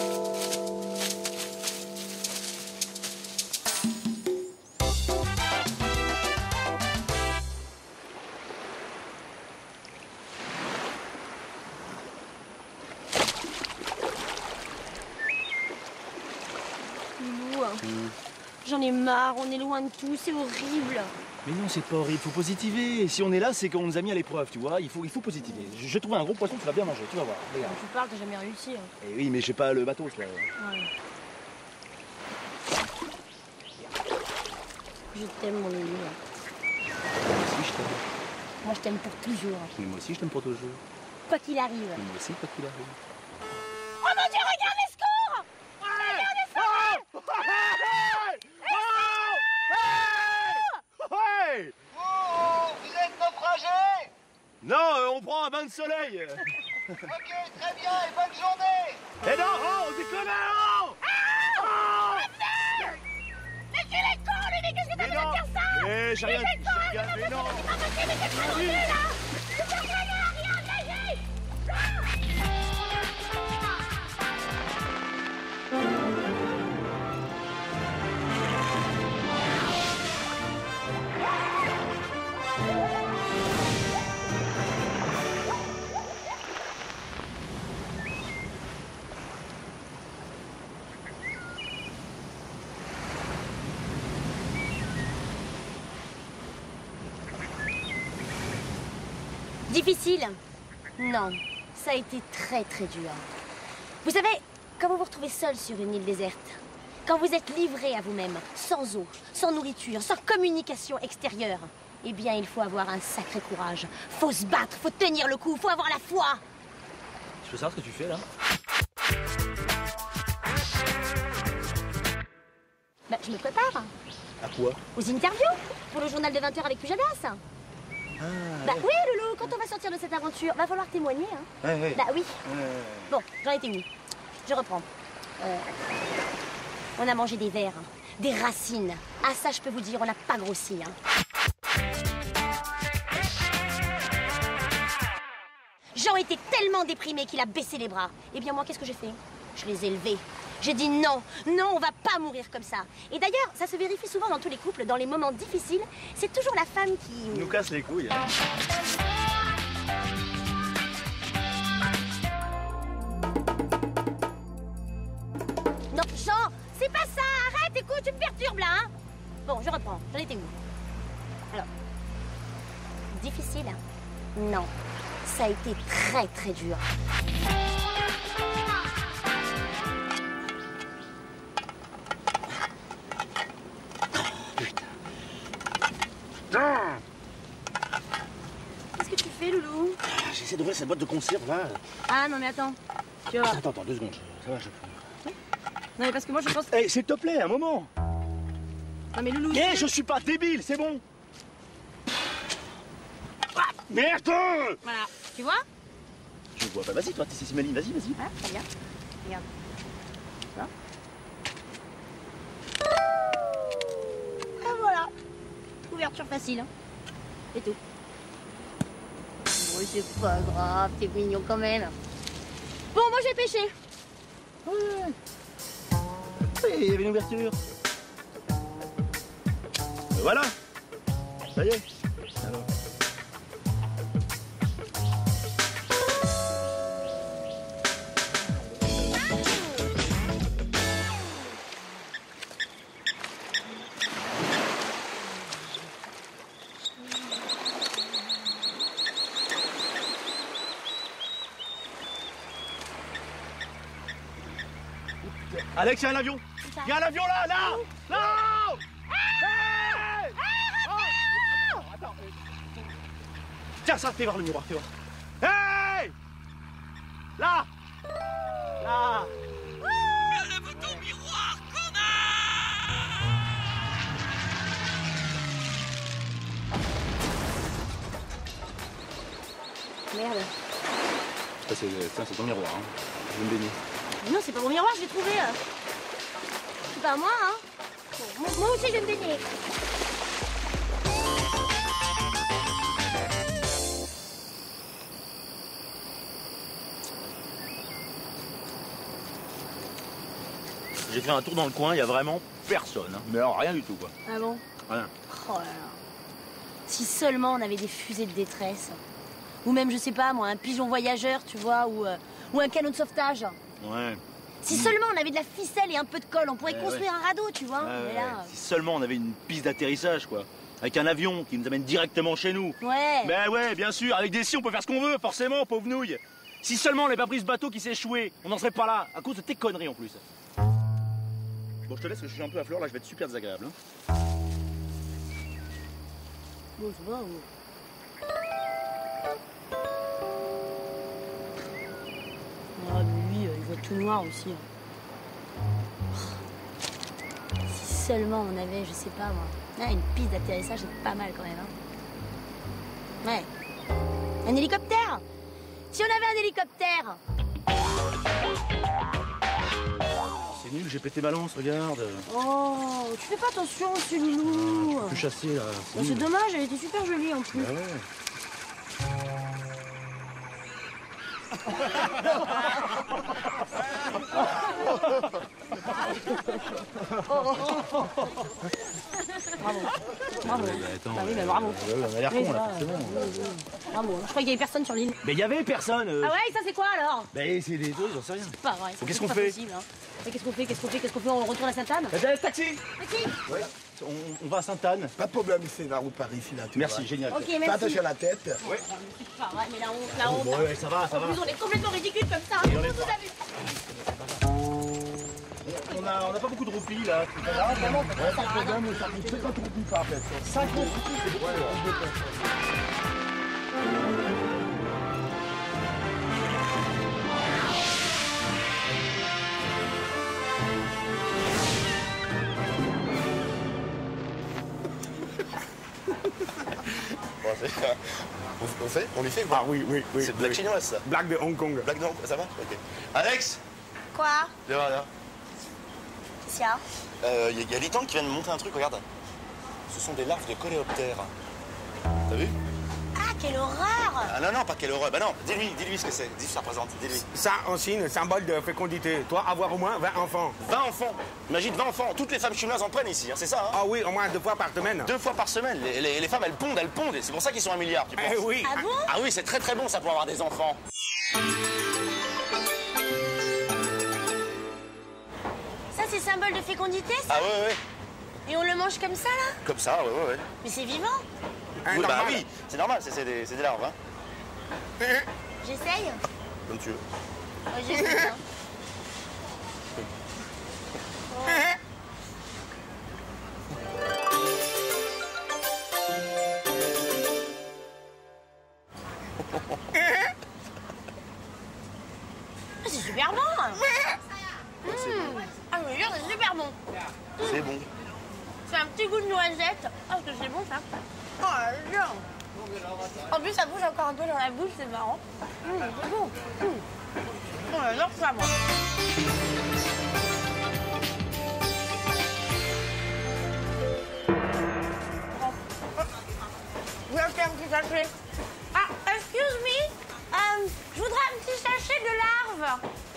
Loulou, Mmh. j'en ai marre, on est loin de tout, c'est horrible. Mais non, c'est pas horrible, il faut positiver. Si on est là, c'est qu'on nous a mis à l'épreuve, tu vois. Il faut, il faut positiver. Je, je trouve un gros poisson, tu vas bien manger, tu vas voir. Regarde. Tu parles, t'as jamais réussi. Hein. Eh oui, mais j'ai pas le bateau, ça. Ouais. Je t'aime, mon Loulou. Moi aussi, je t'aime. Moi, je t'aime pour toujours. Mais moi aussi, je t'aime pour toujours. Quoi qu'il arrive. Mais moi aussi, quoi qu'il arrive. Oh mon Dieu, regarde les secours! Regarde les secours! Hey! Oh, vous êtes naufragés? Non, euh, on prend un bain de soleil. Ok, très bien, et bonne journée. Eh non, oh, on déconne, oh! Oh! Mais tu l'es con, lui, mais qu'est-ce que t'as besoin de dire ça? Mais j'ai rien dit, j'ai rien dit, non! C'est pas possible, mais qu'est-ce que t'as là? C'est pas rien, rien, engagé! Difficile? Non, ça a été très très dur. Vous savez, quand vous vous retrouvez seul sur une île déserte, quand vous êtes livré à vous-même, sans eau, sans nourriture, sans communication extérieure, eh bien il faut avoir un sacré courage. Faut se battre, faut tenir le coup, faut avoir la foi. Je peux savoir ce que tu fais là? Bah, je me prépare. À quoi? Aux interviews, pour le journal de vingt heures avec Pujadas. Ah, Bah oui, Loulou, quand on va sortir de cette aventure, va falloir témoigner, hein. Ouais, ouais. Bah oui. Ouais. Bon, j'en étais où? Je reprends. Euh, on a mangé des vers, hein, des racines. Ah ça, je peux vous dire, on n'a pas grossi, hein. Jean était tellement déprimé qu'il a baissé les bras. Eh bien moi, qu'est-ce que j'ai fait? Je les ai élevés. J'ai dit non, non, on va pas mourir comme ça. Et d'ailleurs, ça se vérifie souvent dans tous les couples, dans les moments difficiles, c'est toujours la femme qui... nous casse les couilles. Hein. Non, Jean, c'est pas ça. Arrête, écoute, tu me perturbes là, hein. Bon, je reprends. J'en étais où? Alors, difficile? Non, ça a été très très dur. essayer d'ouvrir cette boîte de conserve là. Ah non mais attends, tu vois. Attends, attends, deux secondes, ça va, je... Non mais parce que moi je pense... Eh, hey, s'il te plaît, un moment. Non mais Loulou... Eh, hey, je suis pas débile, c'est bon. Ah, merde. Voilà, tu vois? Je vois pas, vas-y toi, t'es Cécimeline, vas-y, vas-y. Ah, très bien. Regarde. Tu vois? Ah voilà. Ouverture facile, hein. C'est tout. Bon, c'est pas grave, t'es mignon quand même. Bon, moi j'ai pêché. Ouais. Oui, il y avait une ouverture. Et voilà. Ça y est. Alors. Alex, il y a un avion. Il y a un avion là, là. Là. Hey. Oh. Attends, attends. Tiens, ça, fais voir le miroir, fais voir. Hey. Là. Là. Enlève ton miroir, Merde. Ça, c'est ton miroir, hein. Je vais me baigner. Non, c'est pas mon miroir, je l'ai trouvé. C'est pas moi, hein. Bon, moi aussi, je vais me baigner. J'ai fait un tour dans le coin, il y a vraiment personne. Hein. Mais alors, rien du tout, quoi. Ah bon? Rien. Oh là là. Si seulement on avait des fusées de détresse. Ou même, je sais pas, moi, un pigeon voyageur, tu vois, ou, euh, ou un canot de sauvetage. Ouais. Si seulement on avait de la ficelle et un peu de colle, on pourrait Ouais, construire ouais. un radeau, tu vois. Ouais, Mais ouais. là... Si seulement on avait une piste d'atterrissage, quoi. Avec un avion qui nous amène directement chez nous. Ouais. Ben ouais, bien sûr. Avec des si, on peut faire ce qu'on veut, forcément, pauvre nouille. Si seulement on n'avait pas pris ce bateau qui s'est échoué, on n'en serait pas là, à cause de tes conneries en plus. Bon, je te laisse, parce que je suis un peu à fleur, là, je vais être super désagréable. Hein. Bon, ça va, ouais. Ah, mais lui, euh, il voit tout noir aussi. Si seulement on avait, je sais pas moi, ah, une piste d'atterrissage, c'est pas mal quand même. Hein. Ouais. Un hélicoptère. Si on avait un hélicoptère. C'est nul, j'ai pété ma lance, regarde. Oh, tu fais pas attention, c'est loulou. Je suis chassé, là. Oh, c'est dommage, elle était super jolie en plus. Bah ouais. Bravo. Bravo. Ouais, bah, attends, Bah oui, bah, euh, bravo. ouais, ouais, on a l'air Oui, con, là, ça, forcément. euh, oui, oui. Bravo. Je crois qu'il y avait personne sur l'île. Mais il y avait personne. euh. Ah ouais, ça c'est quoi alors? Bah, c'est des trucs, j'en sais rien. C'est pas vrai. Bon, qu'est-ce c'est qu'on pas fait possible, hein. Mais qu'est-ce qu'on fait? Qu'est-ce qu'on fait? Qu'est-ce qu'on fait? On retourne à Sainte-Anne? Eh ben, taxi. Taxi. Ouais. On, on va à Sainte-Anne. Pas de problème, c'est la route par ici, là. Tu Merci, vois. génial. Ok, Fais merci. attention à la tête. Ouais. C'est pas vrai, mais la honte, la honte. Bon, ouais, ça va, ça En va. plus, on est complètement ridicule comme ça. Et on On est nous pas. a vu. On a, on a pas beaucoup de roupies, là. C'est pas grave, vraiment. Ouais, pas de problème, ça ne fait pas trop plus pas, en fait. cinq roupies, c'est beaucoup. Bon, c'est- on, on fait On lui fait quoi? Ah oui, oui, oui. C'est blague oui. chinoise, ça. Blague de Hong Kong. Blague de Hong Kong, ça va? Ok. Alex. Quoi? Viens voir là. Qu'est-ce qu'il y a? Il y, y a Litan qui vient de monter un truc, regarde. Ce sont des larves de coléoptères. T'as vu? Ah, quelle horreur! Ah non, non, pas quelle horreur. Bah non, dis-lui, dis-lui ce que c'est. Dis ce que ça représente, dis-lui. Ça, en Chine, symbole de fécondité. Toi, avoir au moins vingt enfants. vingt enfants. Imagine vingt enfants. Toutes les femmes chinoises en prennent ici, hein, c'est ça, hein? Ah oui, au moins deux fois par semaine. Deux fois par semaine. Les, les- les femmes, elles pondent, elles pondent. Et c'est pour ça qu'ils sont un milliard, tu penses? Eh oui. Ah bon? Ah oui, c'est très très bon ça pour avoir des enfants. Ça, c'est symbole de fécondité, ça? Ah ouais, ouais. Et on le mange comme ça, là? Comme ça, ouais, ouais, ouais. Mais c'est vivant? Hein, Oui, bah normal. oui, c'est normal, c'est c'est des, c'est des larves, hein. J'essaye? Comme tu veux. Ouais, j'essaye, hein. C'est super bon. Mmh. Ah, je veux dire, c'est super bon. C'est bon. C'est un petit goût de noisette. Ah, parce que c'est bon ça. Oh, j'adore. En plus, ça bouge encore un peu dans la bouche, c'est marrant. Mmh, c'est bon. Mmh. Oh, j'adore ça, moi. Je vais acheter un petit sachet. Ah, excuse me. Euh, je voudrais un petit sachet de larves.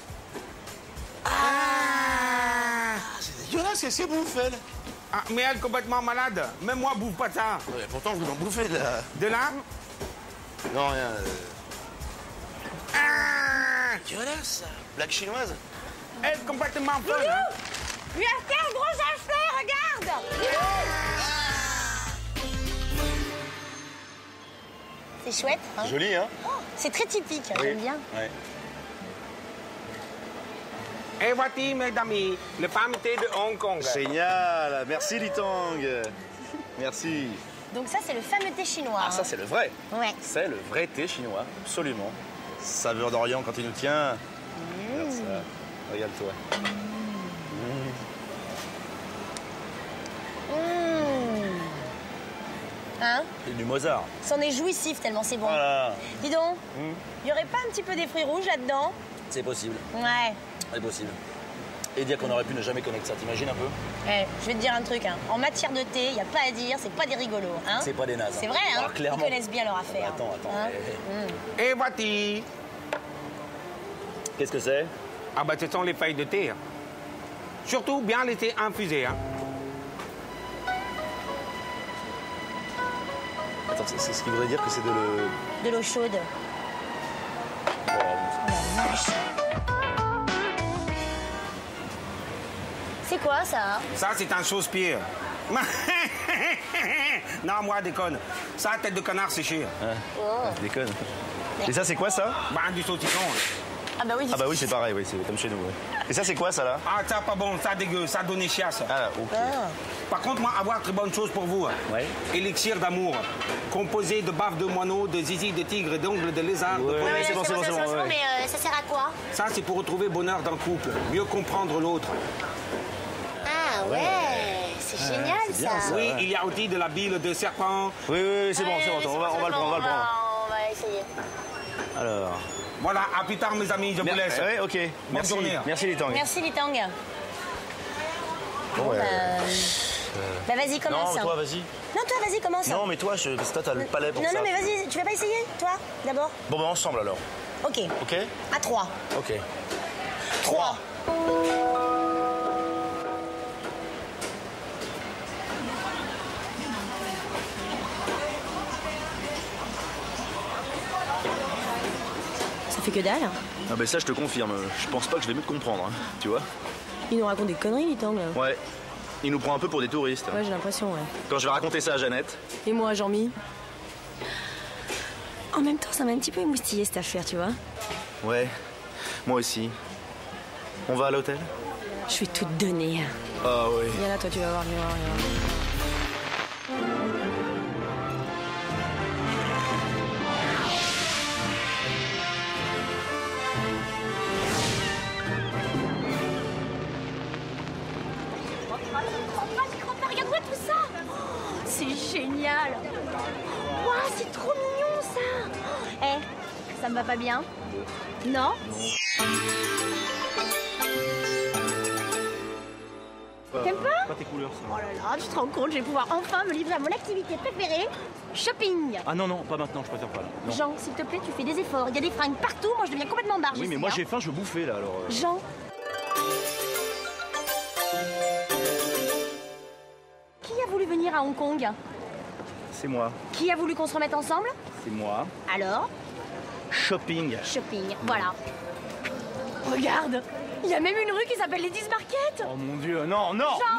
Ah, c'est dégueulasse, qu'est-ce qu'elle bouffe, elle? Ah, mais elle est complètement malade. Même moi, bouffe pas ça. Ouais, pourtant, vous en bouffez de la... De là? Non, rien. Euh... Ah, dégueulasse, ça. Blague chinoise. Elle est complètement folle. Hein? Lui a fait un gros sachet, regarde. C'est chouette, hein? C'est joli, hein? Oh, c'est très typique, oui. J'aime bien. Ouais. Et voici, mes amis, le fameux thé de Hong Kong. Génial. Merci, Litang. Merci. Donc ça, c'est le fameux thé chinois. Ah, ça, c'est le vrai. Ouais. C'est le vrai thé chinois, absolument. Saveur d'Orient quand il nous tient. Mmh. Regarde ça. Regarde-toi. Mmh. Hein? C'est du Mozart. C'en est jouissif tellement c'est bon. Voilà. Dis donc, il Mmh. y aurait pas un petit peu des fruits rouges là-dedans? C'est possible. Ouais. C'est possible. Et dire qu'on aurait pu ne jamais connaître ça, t'imagines un peu? Eh, je vais te dire un truc, hein. En matière de thé, il n'y a pas à dire, c'est pas des rigolos, hein. C'est pas des nazes. C'est vrai, hein. Ah, clairement. Ils connaissent bien leur affaire. Attends, attends. Hein. Eh, Mmh. Et voici. Qu'est-ce que c'est? Ah bah ce sont les feuilles de thé. Hein. Surtout bien les thés infusés. Hein. Attends, c'est ce qui voudrait dire que c'est de le... De l'eau chaude. Oh, c'est quoi ça? Ça, c'est un chausse-pied. Non, moi, déconne. Ça, tête de canard séché. Ah, Oh. je déconne. Et ça, c'est quoi, ça? Bah, du saucisson. Ah bah oui, Ah bah oui, c'est pareil, oui, c'est comme chez nous. Ouais. Et ça, c'est quoi, ça, là? Ah, ça, pas bon, ça, dégueu, ça, donné chiasse. Ah, ok. Ah. Par contre, moi, avoir très bonne chose pour vous. Ouais. Élixir d'amour, composé de bave de moineau, de zizi de tigre et d'ongles de lézard. Ouais, de ouais, c'est bon, c'est bon, c'est bon. Ouais. Mais euh, ça sert à quoi? Ça, c'est pour retrouver bonheur d'un couple, mieux comprendre l'autre. Ah ouais, c'est génial c'est bien, ça. ça. Oui, ouais. il y a aussi de la bile de serpent. Oui, oui, oui, c'est bon, Ouais, c'est bon, mais on va, on va le prendre, on va le prendre. On va essayer. Alors... Voilà, à plus tard, mes amis, je vous laisse. Ouais, ok. Bonne Merci. journée. Merci, les tangs. Merci les tangs. Bon, ouais. Bah, Euh... bah vas-y, commence. Non, toi, vas-y. Non, toi, vas-y, commence. Non, mais toi, je... parce que toi, t'as le palais pour non, ça. Non, mais vas-y, tu vas pas essayer, toi, d'abord? Bon, bah, ensemble, alors. Ok. Ok? À trois. Ok. Trois. Ça fait que dalle. Ah ben ça, je te confirme. Je pense pas que je vais mieux te comprendre, hein, tu vois. Il nous raconte des conneries, les tangs. Ouais. Il nous prend un peu pour des touristes. Ouais, j'ai l'impression, ouais. Quand je vais raconter ça à Jeannette... Et moi, Jean-Mi? En même temps, ça m'a un petit peu émoustillé, cette affaire, tu vois. Ouais, moi aussi. On va à l'hôtel? Je vais tout te donner. Ah oui. Viens là, toi, tu vas voir, viens voir, viens voir. Regarde-moi tout ça! C'est génial! Waouh, c'est trop mignon ça! Eh, ça me va pas bien? Non? T'aimes pas? Pas tes couleurs, ça. Oh là là, tu te rends compte, je vais pouvoir enfin me livrer à mon activité préférée, shopping! Ah non, non, pas maintenant, je préfère pas là. Non. Jean, s'il te plaît, tu fais des efforts. Il y a des fringues partout, moi je deviens complètement barge. Oui, mais ici, moi hein. j'ai faim, je veux bouffer là alors. euh. Jean. Qui a voulu venir à Hong Kong? C'est moi. Qui a voulu qu'on se remette ensemble? C'est moi. Alors? Shopping. Shopping, voilà. Regarde, il y a même une rue qui s'appelle Ladies Market. Oh mon Dieu, non, non. Jean.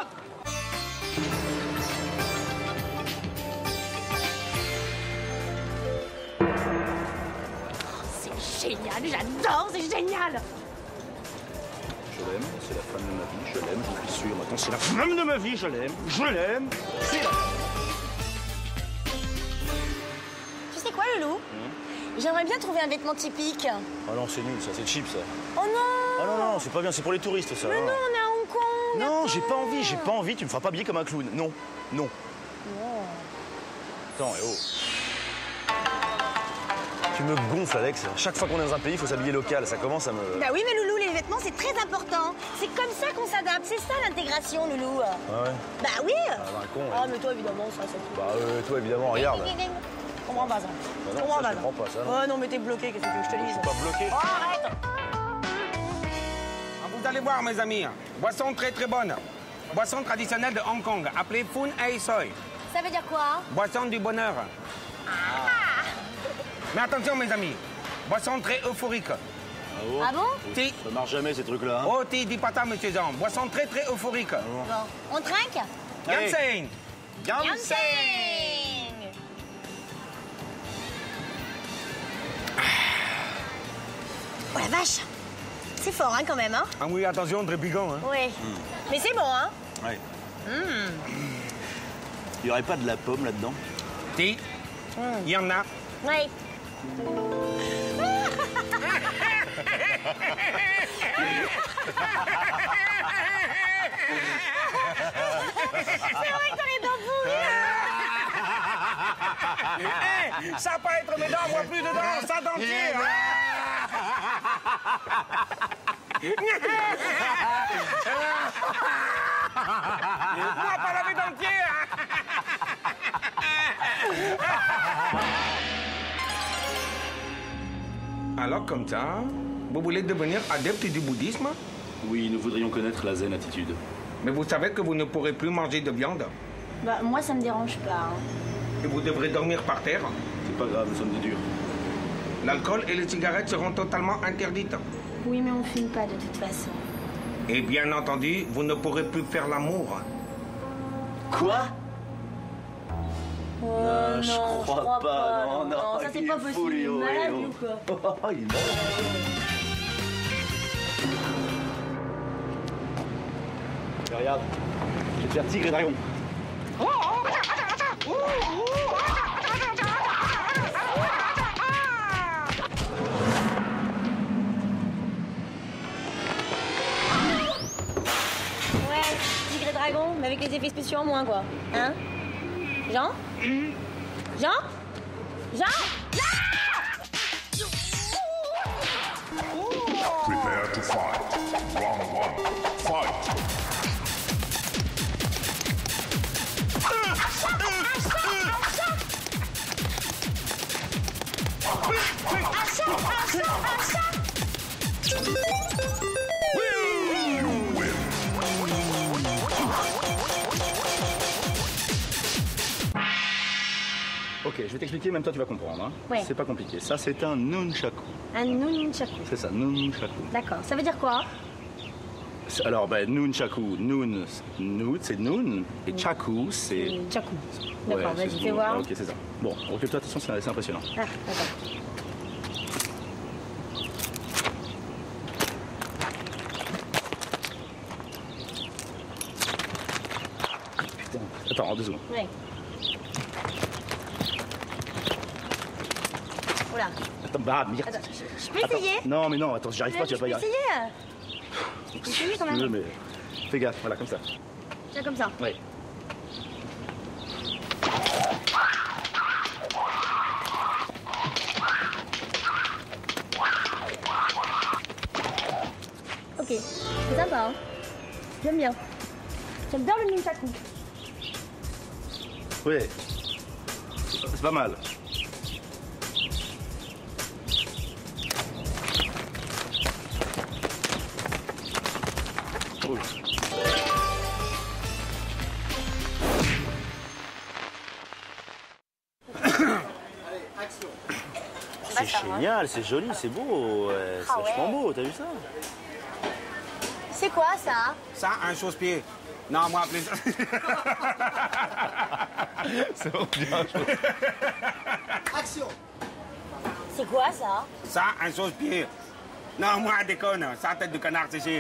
C'est génial, j'adore, c'est génial. Je l'aime, c'est la femme de ma vie, je l'aime, je suis sûr. Attends, c'est la femme de ma vie, je l'aime, je l'aime, c'est la... Tu sais quoi, Loulou? J'aimerais bien trouver un vêtement typique. Ah non, c'est nul, ça, c'est cheap, ça. Oh non! Ah non, non, c'est pas bien, c'est pour les touristes, ça. Mais non, on est à Hong Kong! Non, j'ai pas envie, j'ai pas envie, tu me feras pas habiller comme un clown. Non, non. Non. Attends, eh oh. Tu me gonfles, Alex. Chaque fois qu'on est dans un pays, il faut s'habiller local. Ça commence à me... Bah oui, mais Loulou, les vêtements, c'est très important. C'est comme ça qu'on s'adapte. C'est ça, l'intégration, Loulou. Ah ouais? Bah oui! Ah, bah, un con, ouais. Ah, mais toi, évidemment, ça, c'est tout. Bah, euh, toi, évidemment, regarde. Je comprends pas ça. Bah Je non, comprends ça, pas je comprends pas ça. Oh non, mais t'es bloqué, qu'est-ce que tu veux que je te dise? Je suis pas bloqué. Oh, arrête! Vous allez voir, mes amis. Boisson très très bonne. Boisson traditionnelle de Hong Kong, appelée Fun Ai Soi. Ça veut dire quoi? Boisson du bonheur. Ah! Mais attention, mes amis. Boisson très euphorique. Ah bon? Ah bon? Ti. Ça marche jamais, ces trucs-là. Hein. Oh, ti, dis pas ça, monsieur Jean. Boisson très très euphorique. Bon, on trinque? Yanseng. Yanseng! Oh la vache! C'est fort, hein, quand même, hein? Ah oui, attention, très piquant, hein? Oui. Mm. Mais c'est bon, hein? Ouais. Mmh. Il y aurait pas de la pomme là-dedans? Si. Il y en a. Oui. C'est vrai que t'as les dents pourries. Hey, ça peut être mes dents, moi plus dedans, ça dentier. Moi pas laver dentier. Alors comme ça, vous voulez devenir adepte du bouddhisme? Oui, nous voudrions connaître la zen attitude. Mais vous savez que vous ne pourrez plus manger de viande. Bah, moi, ça me dérange pas. Hein. Et vous devrez dormir par terre. C'est pas grave, nous sommes des durs. L'alcool et les cigarettes seront totalement interdites. Oui, mais on fume pas de toute façon. Et bien entendu, vous ne pourrez plus faire l'amour. Quoi? Oh, non, je non, crois, crois pas. pas. Non, non, non, ça c'est il pas est possible. fou, Il est Léo, malade, Léo. ou quoi? Oh, il est malade. Et regarde, je vais te faire tigre et dragon. Ouais, tigre et dragon, mais avec les effets spéciaux en moins, quoi. Hein? Jean? Jean? Jean? Prepare to fight. Round one. Fight. Ok, je vais t'expliquer, même toi tu vas comprendre. Hein. Ouais. C'est pas compliqué. Ça, c'est un nunchaku. Un nunchaku. C'est ça, nunchaku. D'accord. Ça veut dire quoi? Alors, ben, nunchaku, nun, nun, c'est nun, et chaku, c'est... Chaku. D'accord, Ouais, vas-y, c'est- fais voir. Ok, c'est ça. Bon, occupe-toi, attention, c'est c'est impressionnant. Ah, d'accord. Putain. Attends, en deux secondes. Ouais. Oula. Attends, bah, merde. Attends, je, je peux Attends. essayer? Non, mais non, attends, si j'arrive pas, tu vas pas y Je arriver. peux essayer? Je peux essayer quand Si tu veux, même. mais... Fais gaffe, voilà, comme ça. Tiens, comme ça. Ouais. Ok, c'est sympa, hein. J'aime bien. J'aime bien le nunchaku. Ouais. C'est pas mal. Cool. C'est génial, c'est joli, c'est beau. ouais, C'est Ah vachement ouais. beau, t'as vu ça? C'est quoi ça? Ça, un chausse-pied. Non, moi, plus. C'est vraiment bien. Action. C'est quoi ça? Ça, un chausse-pied. Non, moi, déconne. Ça, tête de canard séché.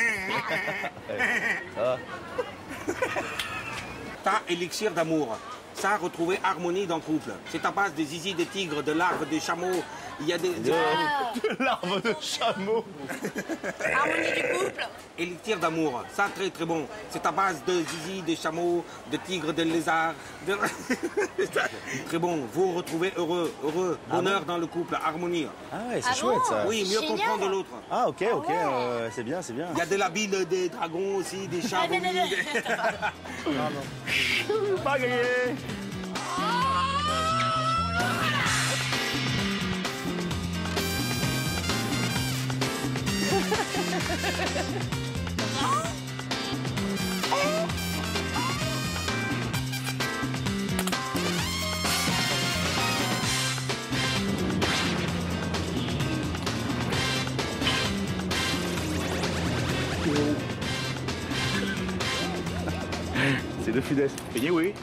Ça va? Ça, élixir d'amour. Ça, retrouver harmonie dans le couple. C'est à base de zizi, de tigres, de larves, de chameaux. Il y a des... des... Ah. De larves de chameaux. Harmonie du couple. Élixir d'amour. Ça, très très bon. C'est à base de zizi, de chameaux, de tigres, de lézards. De... Très bon. Vous retrouvez heureux, heureux, bonheur ah bon dans le couple, harmonie. Ah ouais, c'est ah chouette bon ça. Oui, mieux Génial. comprendre l'autre. Ah ok, ok, Ah ouais. euh, c'est bien, c'est bien. Il y a de la bile des dragons aussi, des chats. non, non, non. Des... Ah non. Pas gagné. C'est de finesse. Payé, oui.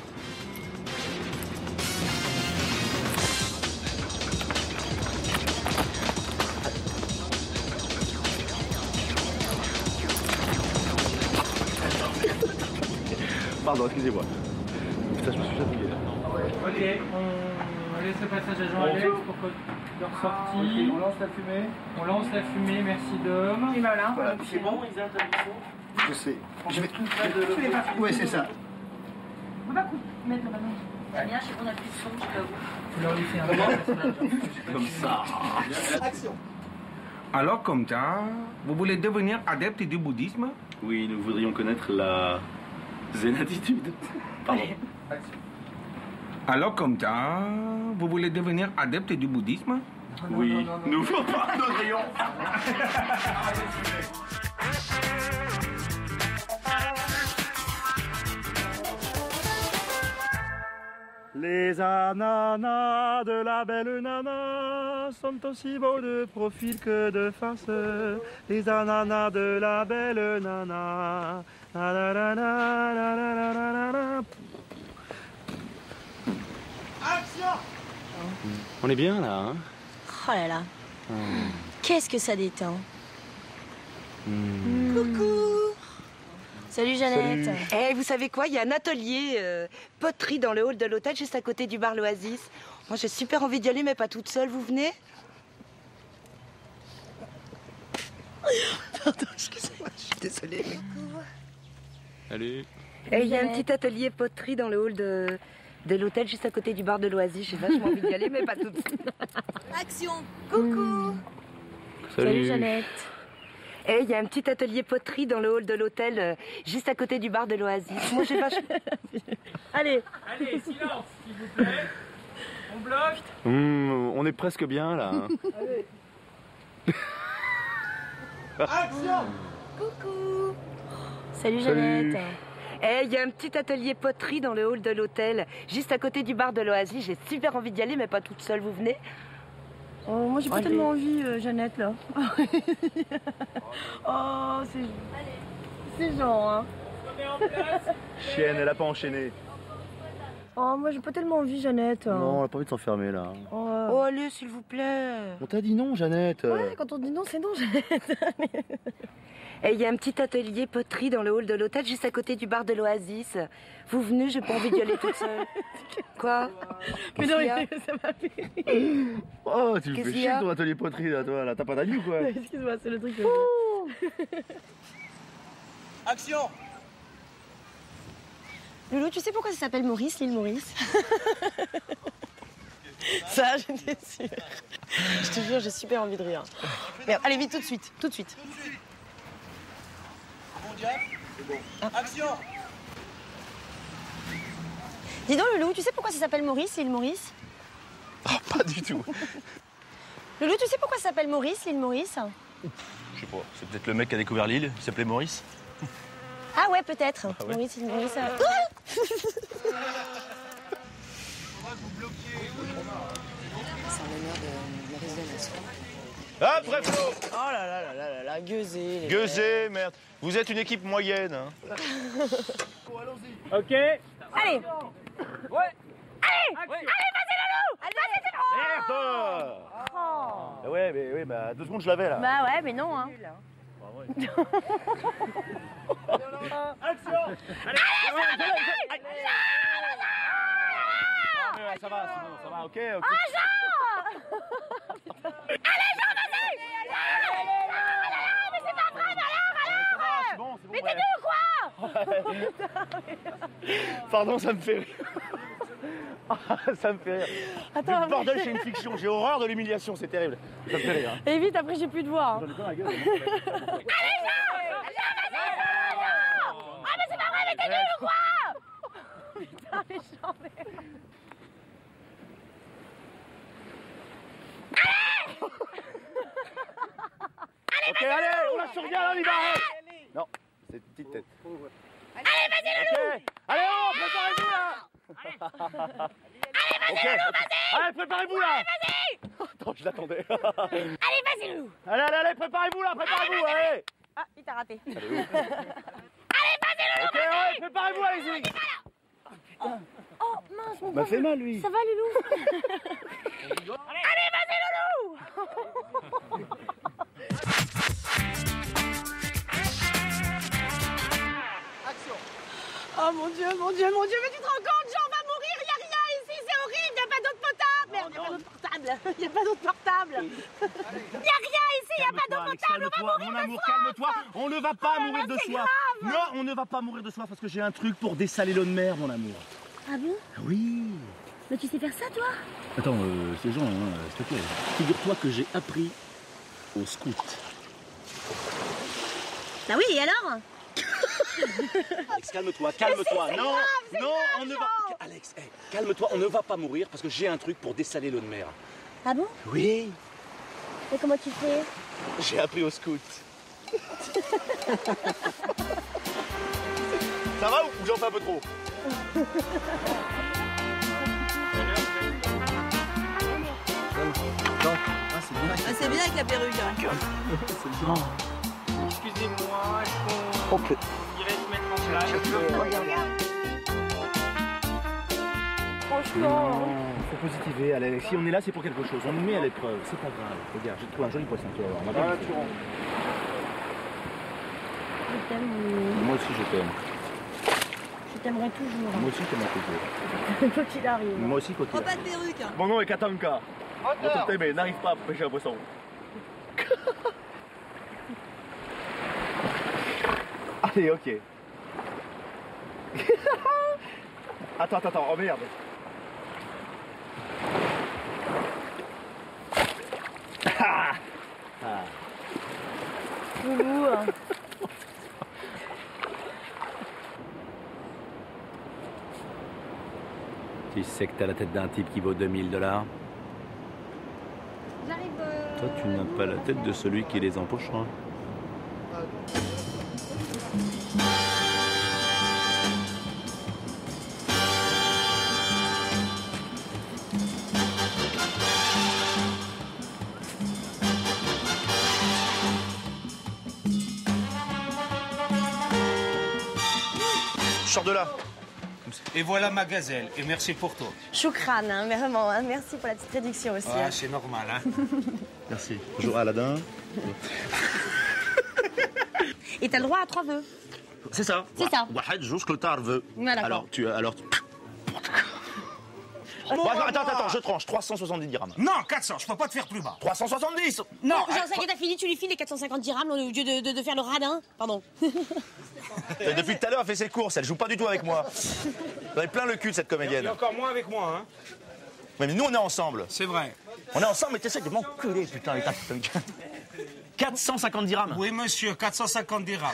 Pardon, excusez-moi. Putain, je me suis fatigué. Ok, on laisse le passage à Jean-Alex pour code de ressortie. Okay, on lance la fumée. On lance la fumée, merci Dom. Et voilà. Voilà. C'est bon, ils attendent. Je sais. Je vais... Je Ouais, c'est ça. On va mettre le ballon. C'est bien, je sais qu'on a plus de son, je t'avoue. Tu leur lui fais un Comme ça. Action. Alors, comme ça, vous voulez devenir adepte du bouddhisme? Oui, nous voudrions connaître la zénatitude. Pardon. Alors, comme ça, vous voulez devenir adepte du bouddhisme? Oui, nous voudrions. Les ananas de la belle nana sont aussi beaux de profil que de face. Les ananas de la belle nana. La la la la la la la la la. Action! On est bien là, hein? Oh là là. Qu'est-ce que ça détend. Mmh. Coucou. Salut Jeannette. Eh, vous savez quoi? Il y a un atelier euh, poterie dans le hall de l'hôtel, juste à côté du bar l'Oasis. Moi, j'ai super envie d'y aller, mais pas toute seule. Vous venez? Pardon, excusez-moi, je suis désolée. Allez. Et il y a un petit atelier poterie dans le hall de, de l'hôtel, juste à côté du bar de l'Oasis. J'ai vachement envie d'y aller, mais pas toute seule. Action. Coucou. Salut, Salut Jeannette. Et il y a un petit atelier poterie dans le hall de l'hôtel, euh, juste à côté du bar de l'Oasis. Moi, j'ai vachement... Allez. Allez, silence, s'il vous plaît. On bloque. Mmh, on est presque bien là. Hein. Action! Coucou. Salut Jeannette. Et il y a un petit atelier poterie dans le hall de l'hôtel, juste à côté du bar de l'Oasis. J'ai super envie d'y aller, mais pas toute seule. Vous venez? Oh, moi j'ai pas Allez. tellement envie, euh, Jeannette, là. Oh, c'est... C'est genre, hein. Chienne, elle a pas enchaîné. Oh, moi j'ai pas tellement envie, Jeannette. Non, elle a pas envie de s'enfermer là. Oh, euh, Oh, allez, s'il vous plaît. On t'a dit non, Jeannette. Ouais, quand on dit non, c'est non, Jeannette. Et il y a un petit atelier poterie dans le hall de l'hôtel, juste à côté du bar de l'Oasis. Vous venez, j'ai pas envie d'y aller toute seule. Quoi? Mais Qu'est-ce non, qu'il y a? ça m'a fait rire. Oh, tu me Qu'est-ce fais qu'il y chier a? ton atelier poterie là, toi, là. T'as pas d'amis ou quoi? Excuse-moi, c'est le truc que... Action! Loulou, tu sais pourquoi ça s'appelle Maurice, l'île Maurice? Ça, j'étais sûre. Je te jure, j'ai super envie de rire. Merde, allez, vite, tout de suite, tout de suite. Bon diable, c'est bon. Action! Dis donc, Loulou, tu sais pourquoi ça s'appelle Maurice, l'île Maurice? Oh, pas du tout. Loulou, tu sais pourquoi ça s'appelle Maurice, l'île Maurice? Je sais pas, c'est peut-être le mec qui a découvert l'île, il s'appelait Maurice. Ah ouais, peut-être. Ah ouais. Maurice, l'île Maurice... ça- C'est en l'honneur de Maurice Denas. Ah, bref, Oh là là là là là là, gueusé. les Gueusé, merde. Vous êtes une équipe moyenne. Hein. Ok. Allez. Ouais. Allez. Allez, vas-y, Loulou. Vas-y, c'est bon. Merde. Oh. Ouais, mais oui, bah deux secondes je l'avais là. Bah ouais, mais non, hein. Action! Allez. ouais, ça va, c'est bon, ça va, ok, ok. Ah, Jean Allez, Jean, vas-y. Mais c'est pas vrai, alors, alors. Mais t'es nul ou quoi? Pardon, ça me fait rire. Ça me fait rire. Attends, Le bordel, mais- c'est une fiction. J'ai horreur de l'humiliation, c'est terrible. Ça me fait rire. hein. Et vite, après j'ai plus de voix. hein. Allez, Jean. Allez, Jean, vas-y, Jean. Ah, mais c'est pas vrai, mais t'es nul ou quoi? Putain, mais Jean, mais... Ok, allez, on lâche rien, là, on y va. arrête. Non, c'est une petite tête. Allez, vas-y, le loup. Ok, allez, oh, préparez-vous là. Allez, vas-y, Ok, le loup, ok. vas-y. Allez, préparez-vous là. Allez, vas-y. Attends, je l'attendais. Allez, vas-y, le loup. Allez, allez, allez, préparez-vous là, préparez-vous, allez. Ah, il t'a raté. Allez, où Allez, vas-y, le loup. Ok, ouais, préparez-vous, allez-y. Oh, mince, mon M'a fait mal, lui. Ça va, le loup? Allez, vas-y, le loup. Oh mon Dieu, mon Dieu, mon Dieu, mais tu te rends compte, Jean va mourir, il n'y a rien ici, c'est horrible, il n'y a pas d'eau potable. Merde, il n'y a pas d'eau portable, il n'y a pas d'eau portable. Il n'y a rien ici, il n'y a pas d'eau Alex, potable, on va calme-toi, mourir mon de amour, soif. calme-toi. On ne va pas Oh là mourir là, de c'est soif. grave. Non, on ne va pas mourir de soif parce que j'ai un truc pour dessaler l'eau de mer, mon amour. Ah bon? Oui. Mais tu sais faire ça, toi? Attends, euh, c'est Jean, hein, s'il te plaît. Figure-toi que j'ai appris au scout. Bah oui, et alors? Alex, calme-toi, calme-toi. c'est Non, grave, c'est non, grave, on ne va. Jean. Alex, hey, calme-toi, on ne va pas mourir parce que j'ai un truc pour dessaler l'eau de mer. Ah bon? Oui, Et comment tu fais? j'ai appris au scout. Ça va ou j'en fais un peu trop? Non, ah, c'est bien. Ah, c'est bien avec la perruque. hein. C'est bien. Excusez-moi, est-ce Ok. qu'on irait se mettre en place? Franchement. Faut positiver, Alex. Si on est là, c'est pour quelque chose. On nous met à l'épreuve. C'est pas grave. Regarde, j'ai trouvé un joli poisson. Tu vas voir. On va bien le faire. Je t'aime. Moi aussi, je t'aime. Je t'aimerai toujours. Moi aussi, je t'aime toujours. Quoi qu'il arrive. Moi aussi, quoi qu'il Prends pas arrive. de perruque. hein. Mon nom est Katanka. Votre t'aimer n'arrive pas à pêcher un poisson. Allez, ok. Attends, attends, attends, oh merde. Ah. Ah. Loulou. hein. Tu sais que t'as la tête d'un type qui vaut deux mille dollars. J'arrive. euh, Toi, tu n'as pas la tête de celui qui les empochera. Je sors de là. Et voilà ma gazelle, et merci pour toi. Choukran, hein, vraiment, hein, merci pour la petite réduction aussi. Ah, hein. c'est normal, hein. Merci. Bonjour Aladin. Et t'as le droit à trois vœux. C'est ça. C'est ça. Wahed jusqu'au tarve. Voilà, Alors, quoi. tu alors. Bon, attends, attends, attends, je tranche. trois cent soixante-dix dirhams. Non, quatre cents, je peux pas te faire plus bas. trois cent soixante-dix. Non, Jean, ça y est, t'as fini, tu lui files les quatre cent cinquante dirhams au lieu de, de, de faire le radin. Pardon. Et depuis tout à l'heure, elle fait ses courses. Elle joue pas du tout avec moi. Vous avez plein le cul de cette Il y comédienne. a encore moins avec moi, hein. Mais nous, on est ensemble. C'est vrai. On est ensemble, mais t'essaies de m'enculer, putain, les tas. quatre cent cinquante dirhams. Oui, monsieur, quatre cent cinquante dirhams.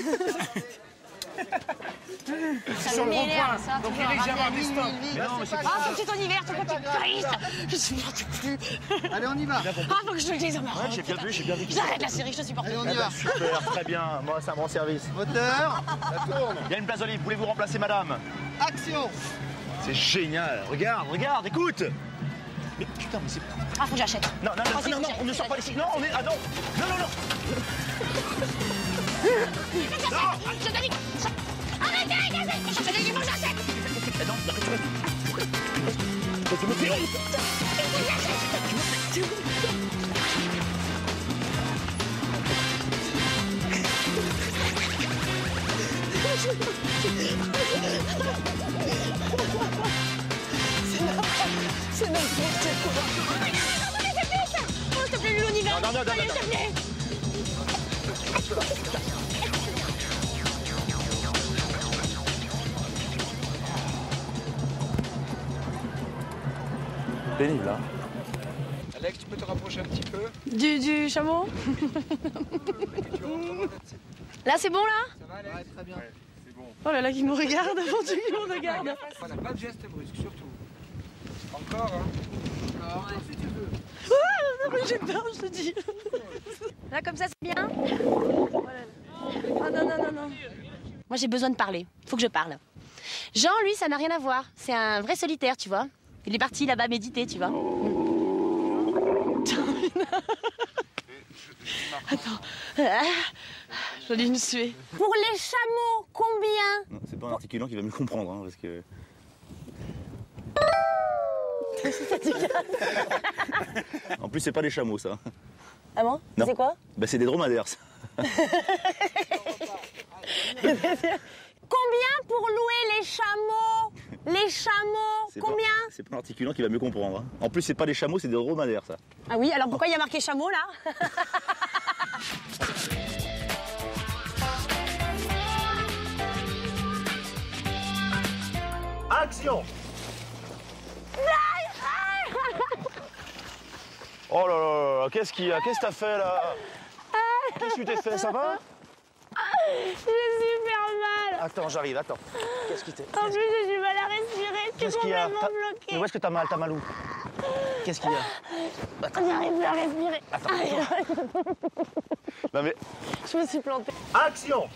Ça me m'énerve, ça. donc toujours il est ramener jamais à en minuit, distant. minuit. Mais non, mais c'est Ah, faut que c'est ton hiver, ton petit triste. Je supporte plus. Allez, on y va. Ah, faut que je te dise, ça m'arrête. Ouais, j'ai bien vu, j'ai bien vu. J'arrête la série, je te supporte plus. Allez, on y va. Super, très bien. Moi, ça me rend service. Moteur, ça tourne. Il y a une place de libre. Voulez-vous remplacer madame? Action. C'est génial. Regarde, regarde, écoute. Mais putain, mais c'est. Ah, faut que j'achète. Non, non, non, Oh, si, non, faut non, que on ne j'achète. sort pas d'ici. Non, on est. Ah non. Non, non, non. Je t'ai dit. Arrêtez, gazelle. Je t'ai dit, faut que j'achète. Eh non, arrête, tu vas. Tu me fais honte. C'est lâche-la. Pénible, là. Alex, tu peux te rapprocher un petit peu? Du, du chameau. Là, c'est bon, là? Ça va, Alex? Ouais, très bien. Ouais, c'est bon. Oh là là, qui me regarde, mon Dieu, qui me regarde. Voilà, pas de geste brusque, surtout. Encore, hein? Encore, si tu veux. Ah, non, mais j'ai peur, je te dis. Là, comme ça, c'est bien? Ah non, non, non, non. Moi, j'ai besoin de parler. Faut que je parle. Jean, lui, ça n'a rien à voir. C'est un vrai solitaire, tu vois. Il est parti là-bas méditer, tu vois. Attends. Ah, j'en ai une suée. Pour les chameaux, combien? Non, c'est pas un articulant qui va me comprendre, hein, parce que... En plus, c'est pas des chameaux, ça. Ah bon? C'est quoi? Bah, c'est des dromadaires, ça. Combien pour louer les chameaux? Les chameaux, combien? C'est pas un articulant qui va mieux comprendre. Hein. En plus, c'est pas des chameaux, c'est des dromadaires, ça. Ah oui, alors pourquoi il y a marqué chameau, là? Action! Oh là là là, qu'est-ce qu'il y a? Qu'est-ce que t'as fait, là? Qu'est-ce que tu t'es fait? Ça va? J'ai super mal. Attends, j'arrive, attends. Qu'est-ce qui t'est... En plus, j'ai du mal à respirer. Je suis Qu'est-ce qu'il y a? complètement T'as- bloquée. Mais où est-ce que t'as mal? T'as mal où? Qu'est-ce qu'il y a? On n'arrive plus à respirer. Attends, attends. Non mais... Je me suis plantée. Action!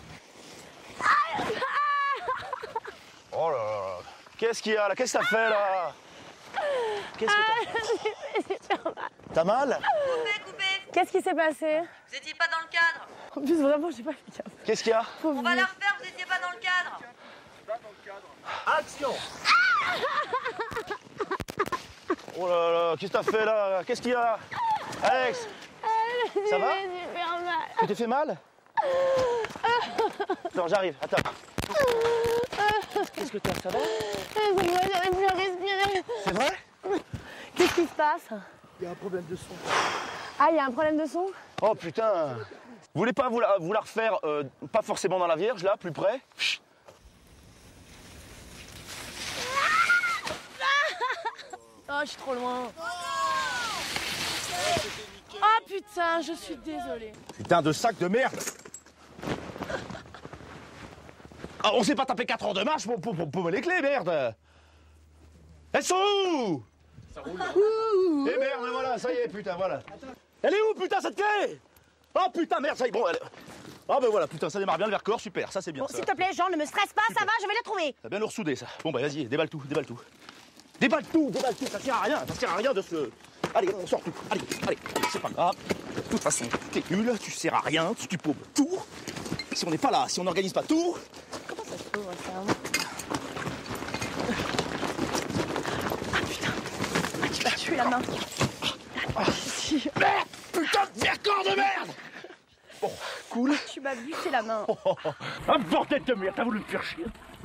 Oh là là là. Qu'est-ce qu'il y a, là? Qu'est-ce que t'as fait, là? Qu'est-ce que t'as... T'as mal? Qu'est-ce qui s'est passé? Vous étiez pas dans le cadre. En plus, vraiment, j'ai pas fait gaffe. Qu'est-ce qu'il y a? On va la refaire, vous étiez pas dans le cadre. Action! Oh là là, qu'est-ce que t'as fait, là? Qu'est-ce qu'il y a? Alex! Ça va? J'ai super mal. Tu t'es fait mal? Attends, j'arrive, attends. Qu'est-ce que t'as? Ça va? Moi, j'arrive plus à respirer. C'est vrai? Qu'est-ce qui se passe? Il y a un problème de son. Ah, il y a un problème de son? Oh putain! Vous voulez pas vous la, vous la refaire, euh, pas forcément dans la Vierge, là, plus près? Chut. Oh, je suis trop loin. Oh putain, je suis désolée. Putain de sac de merde! Ah, on s'est pas tapé quatre heures de marche pour, pour, pour, pour les clés, merde! Elles sont où? Ça roule. Et merde, voilà, ça y est, putain, voilà. Elle est où, putain, cette clé? Oh putain, merde, ça y est, bon, elle... Ah ben voilà, putain, ça démarre bien le Vercors, super, ça c'est bien. Bon, ça. s'il te plaît, Jean, ne me stresse pas, ça va, je vais la trouver. T'as bien le ressoudé, ça. Bon bah vas-y, déballe tout, déballe tout. Déballe tout, déballe tout, ça sert à rien, ça sert à rien de se... Allez, on sort tout, allez, allez, c'est pas grave. De toute façon, t'es nul, tu sers à rien, tu, tu paumes tout. Si on n'est pas là, si on n'organise pas tout... Comment ça se peut, ça? Ah putain, ah, tu m'as tué la main. Ah. Merde, putain de Vercors de merde! Bon, cool. Tu m'as buté la main. Oh, oh, oh. Ah, bordel de merde, t'as voulu me faire chier.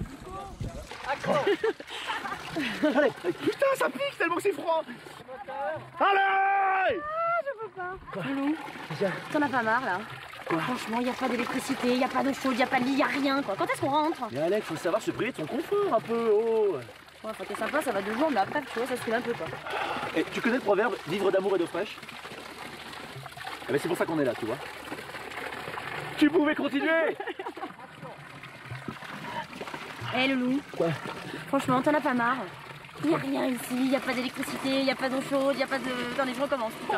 Allez, allez, putain, ça pique tellement que c'est froid. Allez! Ah, je peux pas. Loulou, t'en as pas marre, là? Quoi? Franchement, il n'y a pas d'électricité, il n'y a pas de chaude, il n'y a pas de lit, il n'y a rien, quoi. Quand est-ce qu'on rentre? Mais Alex, faut savoir se priver de son confort un peu, oh. Ouais, enfin, t'es sympa, ça va deux jours, mais après, tu vois, ça se fait un peu, quoi. Et tu connais le proverbe vivre d'amour et d'eau fraîche? Eh ben c'est pour ça qu'on est là, tu vois. Tu pouvais continuer. Hé, hey, Loulou. Quoi? Franchement, t'en as pas marre? Il n'y a rien ici, il n'y a pas d'électricité, il n'y a pas d'eau chaude, il n'y a pas de... Attendez, je recommence, putain.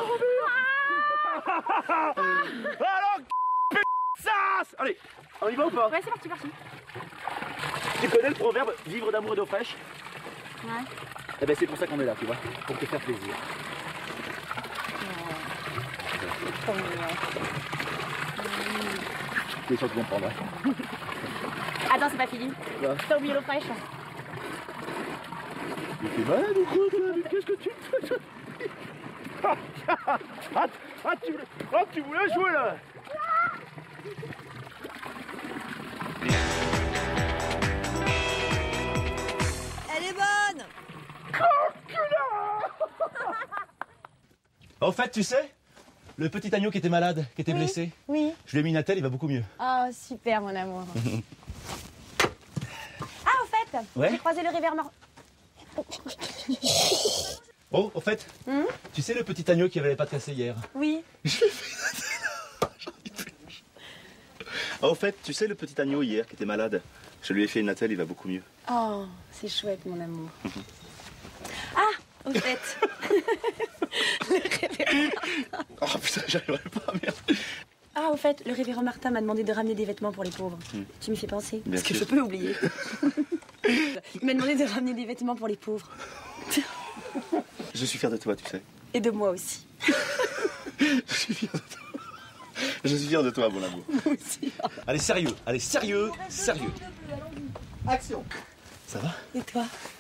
Alors, p***, sas! Allez, on y va ou pas? Ouais, c'est parti, parti. Tu connais le proverbe vivre d'amour et d'eau fraîche? Ouais. Eh ben c'est pour ça qu'on est là, tu vois, pour te faire plaisir. Oh. Tu es sûr que tu comprendras. Attends, c'est pas fini. Ouais. T'as oublié l'eau fraîche? Mais t'es malade ou quoi, toi? Mais qu'est-ce que tu fais? Ah, ah, ah, tu voulais, ah, tu voulais jouer, là? Elle est bonne. Au fait, tu sais, le petit agneau qui était malade, qui était Oui. blessé. Oui. Je lui ai mis une attelle, il va beaucoup mieux. Oh, super, mon amour. Ah, au fait, Ouais. j'ai croisé le rivière Mar... Oh, au fait, Hum tu sais le petit agneau qui avait les pattes cassées hier? Oui. Je lui ai fait une attelle. J'en ai plus. Ah, au fait, tu sais le petit agneau hier qui était malade? Je lui ai fait une attelle, il va beaucoup mieux. Oh, c'est chouette, mon amour. Ah, au fait. Le révérend Martin. Oh putain, j'arriverai pas, merde. Ah, au fait, le révérend Martin m'a demandé de ramener des vêtements pour les pauvres. Hmm. Tu m'y fais penser? Bien Parce que sûr. je peux oublier. Il m'a demandé de ramener des vêtements pour les pauvres. Je suis fier de toi, tu sais. Et de moi aussi. Je suis fier de toi. Je suis fier de toi, mon amour. Moi aussi. Allez, sérieux, allez, sérieux, sérieux. Action. Ça va? Et toi?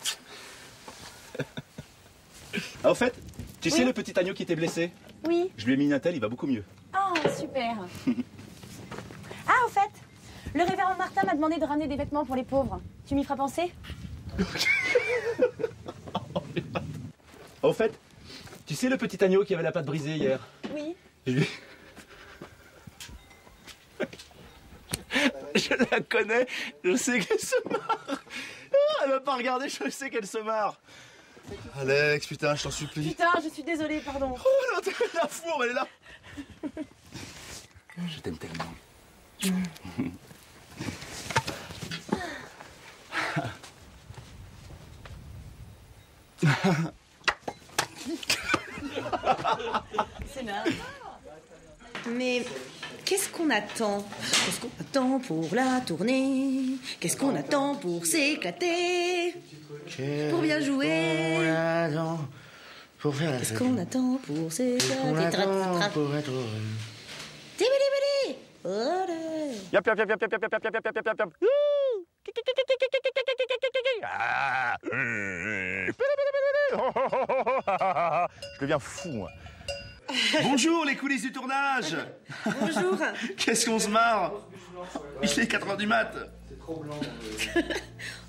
Ah, au fait, tu sais Oui. le petit agneau qui était blessé? Oui. Je lui ai mis une attelle, il va beaucoup mieux. Oh, super. Ah, au fait, le révérend Martin m'a demandé de ramener des vêtements pour les pauvres. Tu m'y feras penser? Au fait, tu sais le petit agneau qui avait la patte brisée hier? Oui. Je lui... Je la connais, je sais qu'elle se marre. Ah, elle va pas regarder, je sais qu'elle se marre. Alex, putain, je t'en supplie. Putain, je suis désolée, pardon. Oh non, t'es la fourbe, elle est là. Je t'aime tellement. C'est marrant. Mais qu'est-ce qu'on attend? Qu'est-ce qu'on attend pour la tournée? Qu'est-ce qu'on attend pour s'éclater? Pour bien jouer? Pour faire Qu'est-ce qu'on attend pour s'éclater? Tra- tra- tra- Tibidi-bidi! Olé! Yap, yap, yap, yap, yap, yap, yap, yap, yap, yap, yap, yap. Ah. Je deviens fou, moi. Bonjour, les coulisses du tournage. Bonjour. Qu'est-ce qu'on se marre? Il est quatre heures du mat. C'est trop blanc.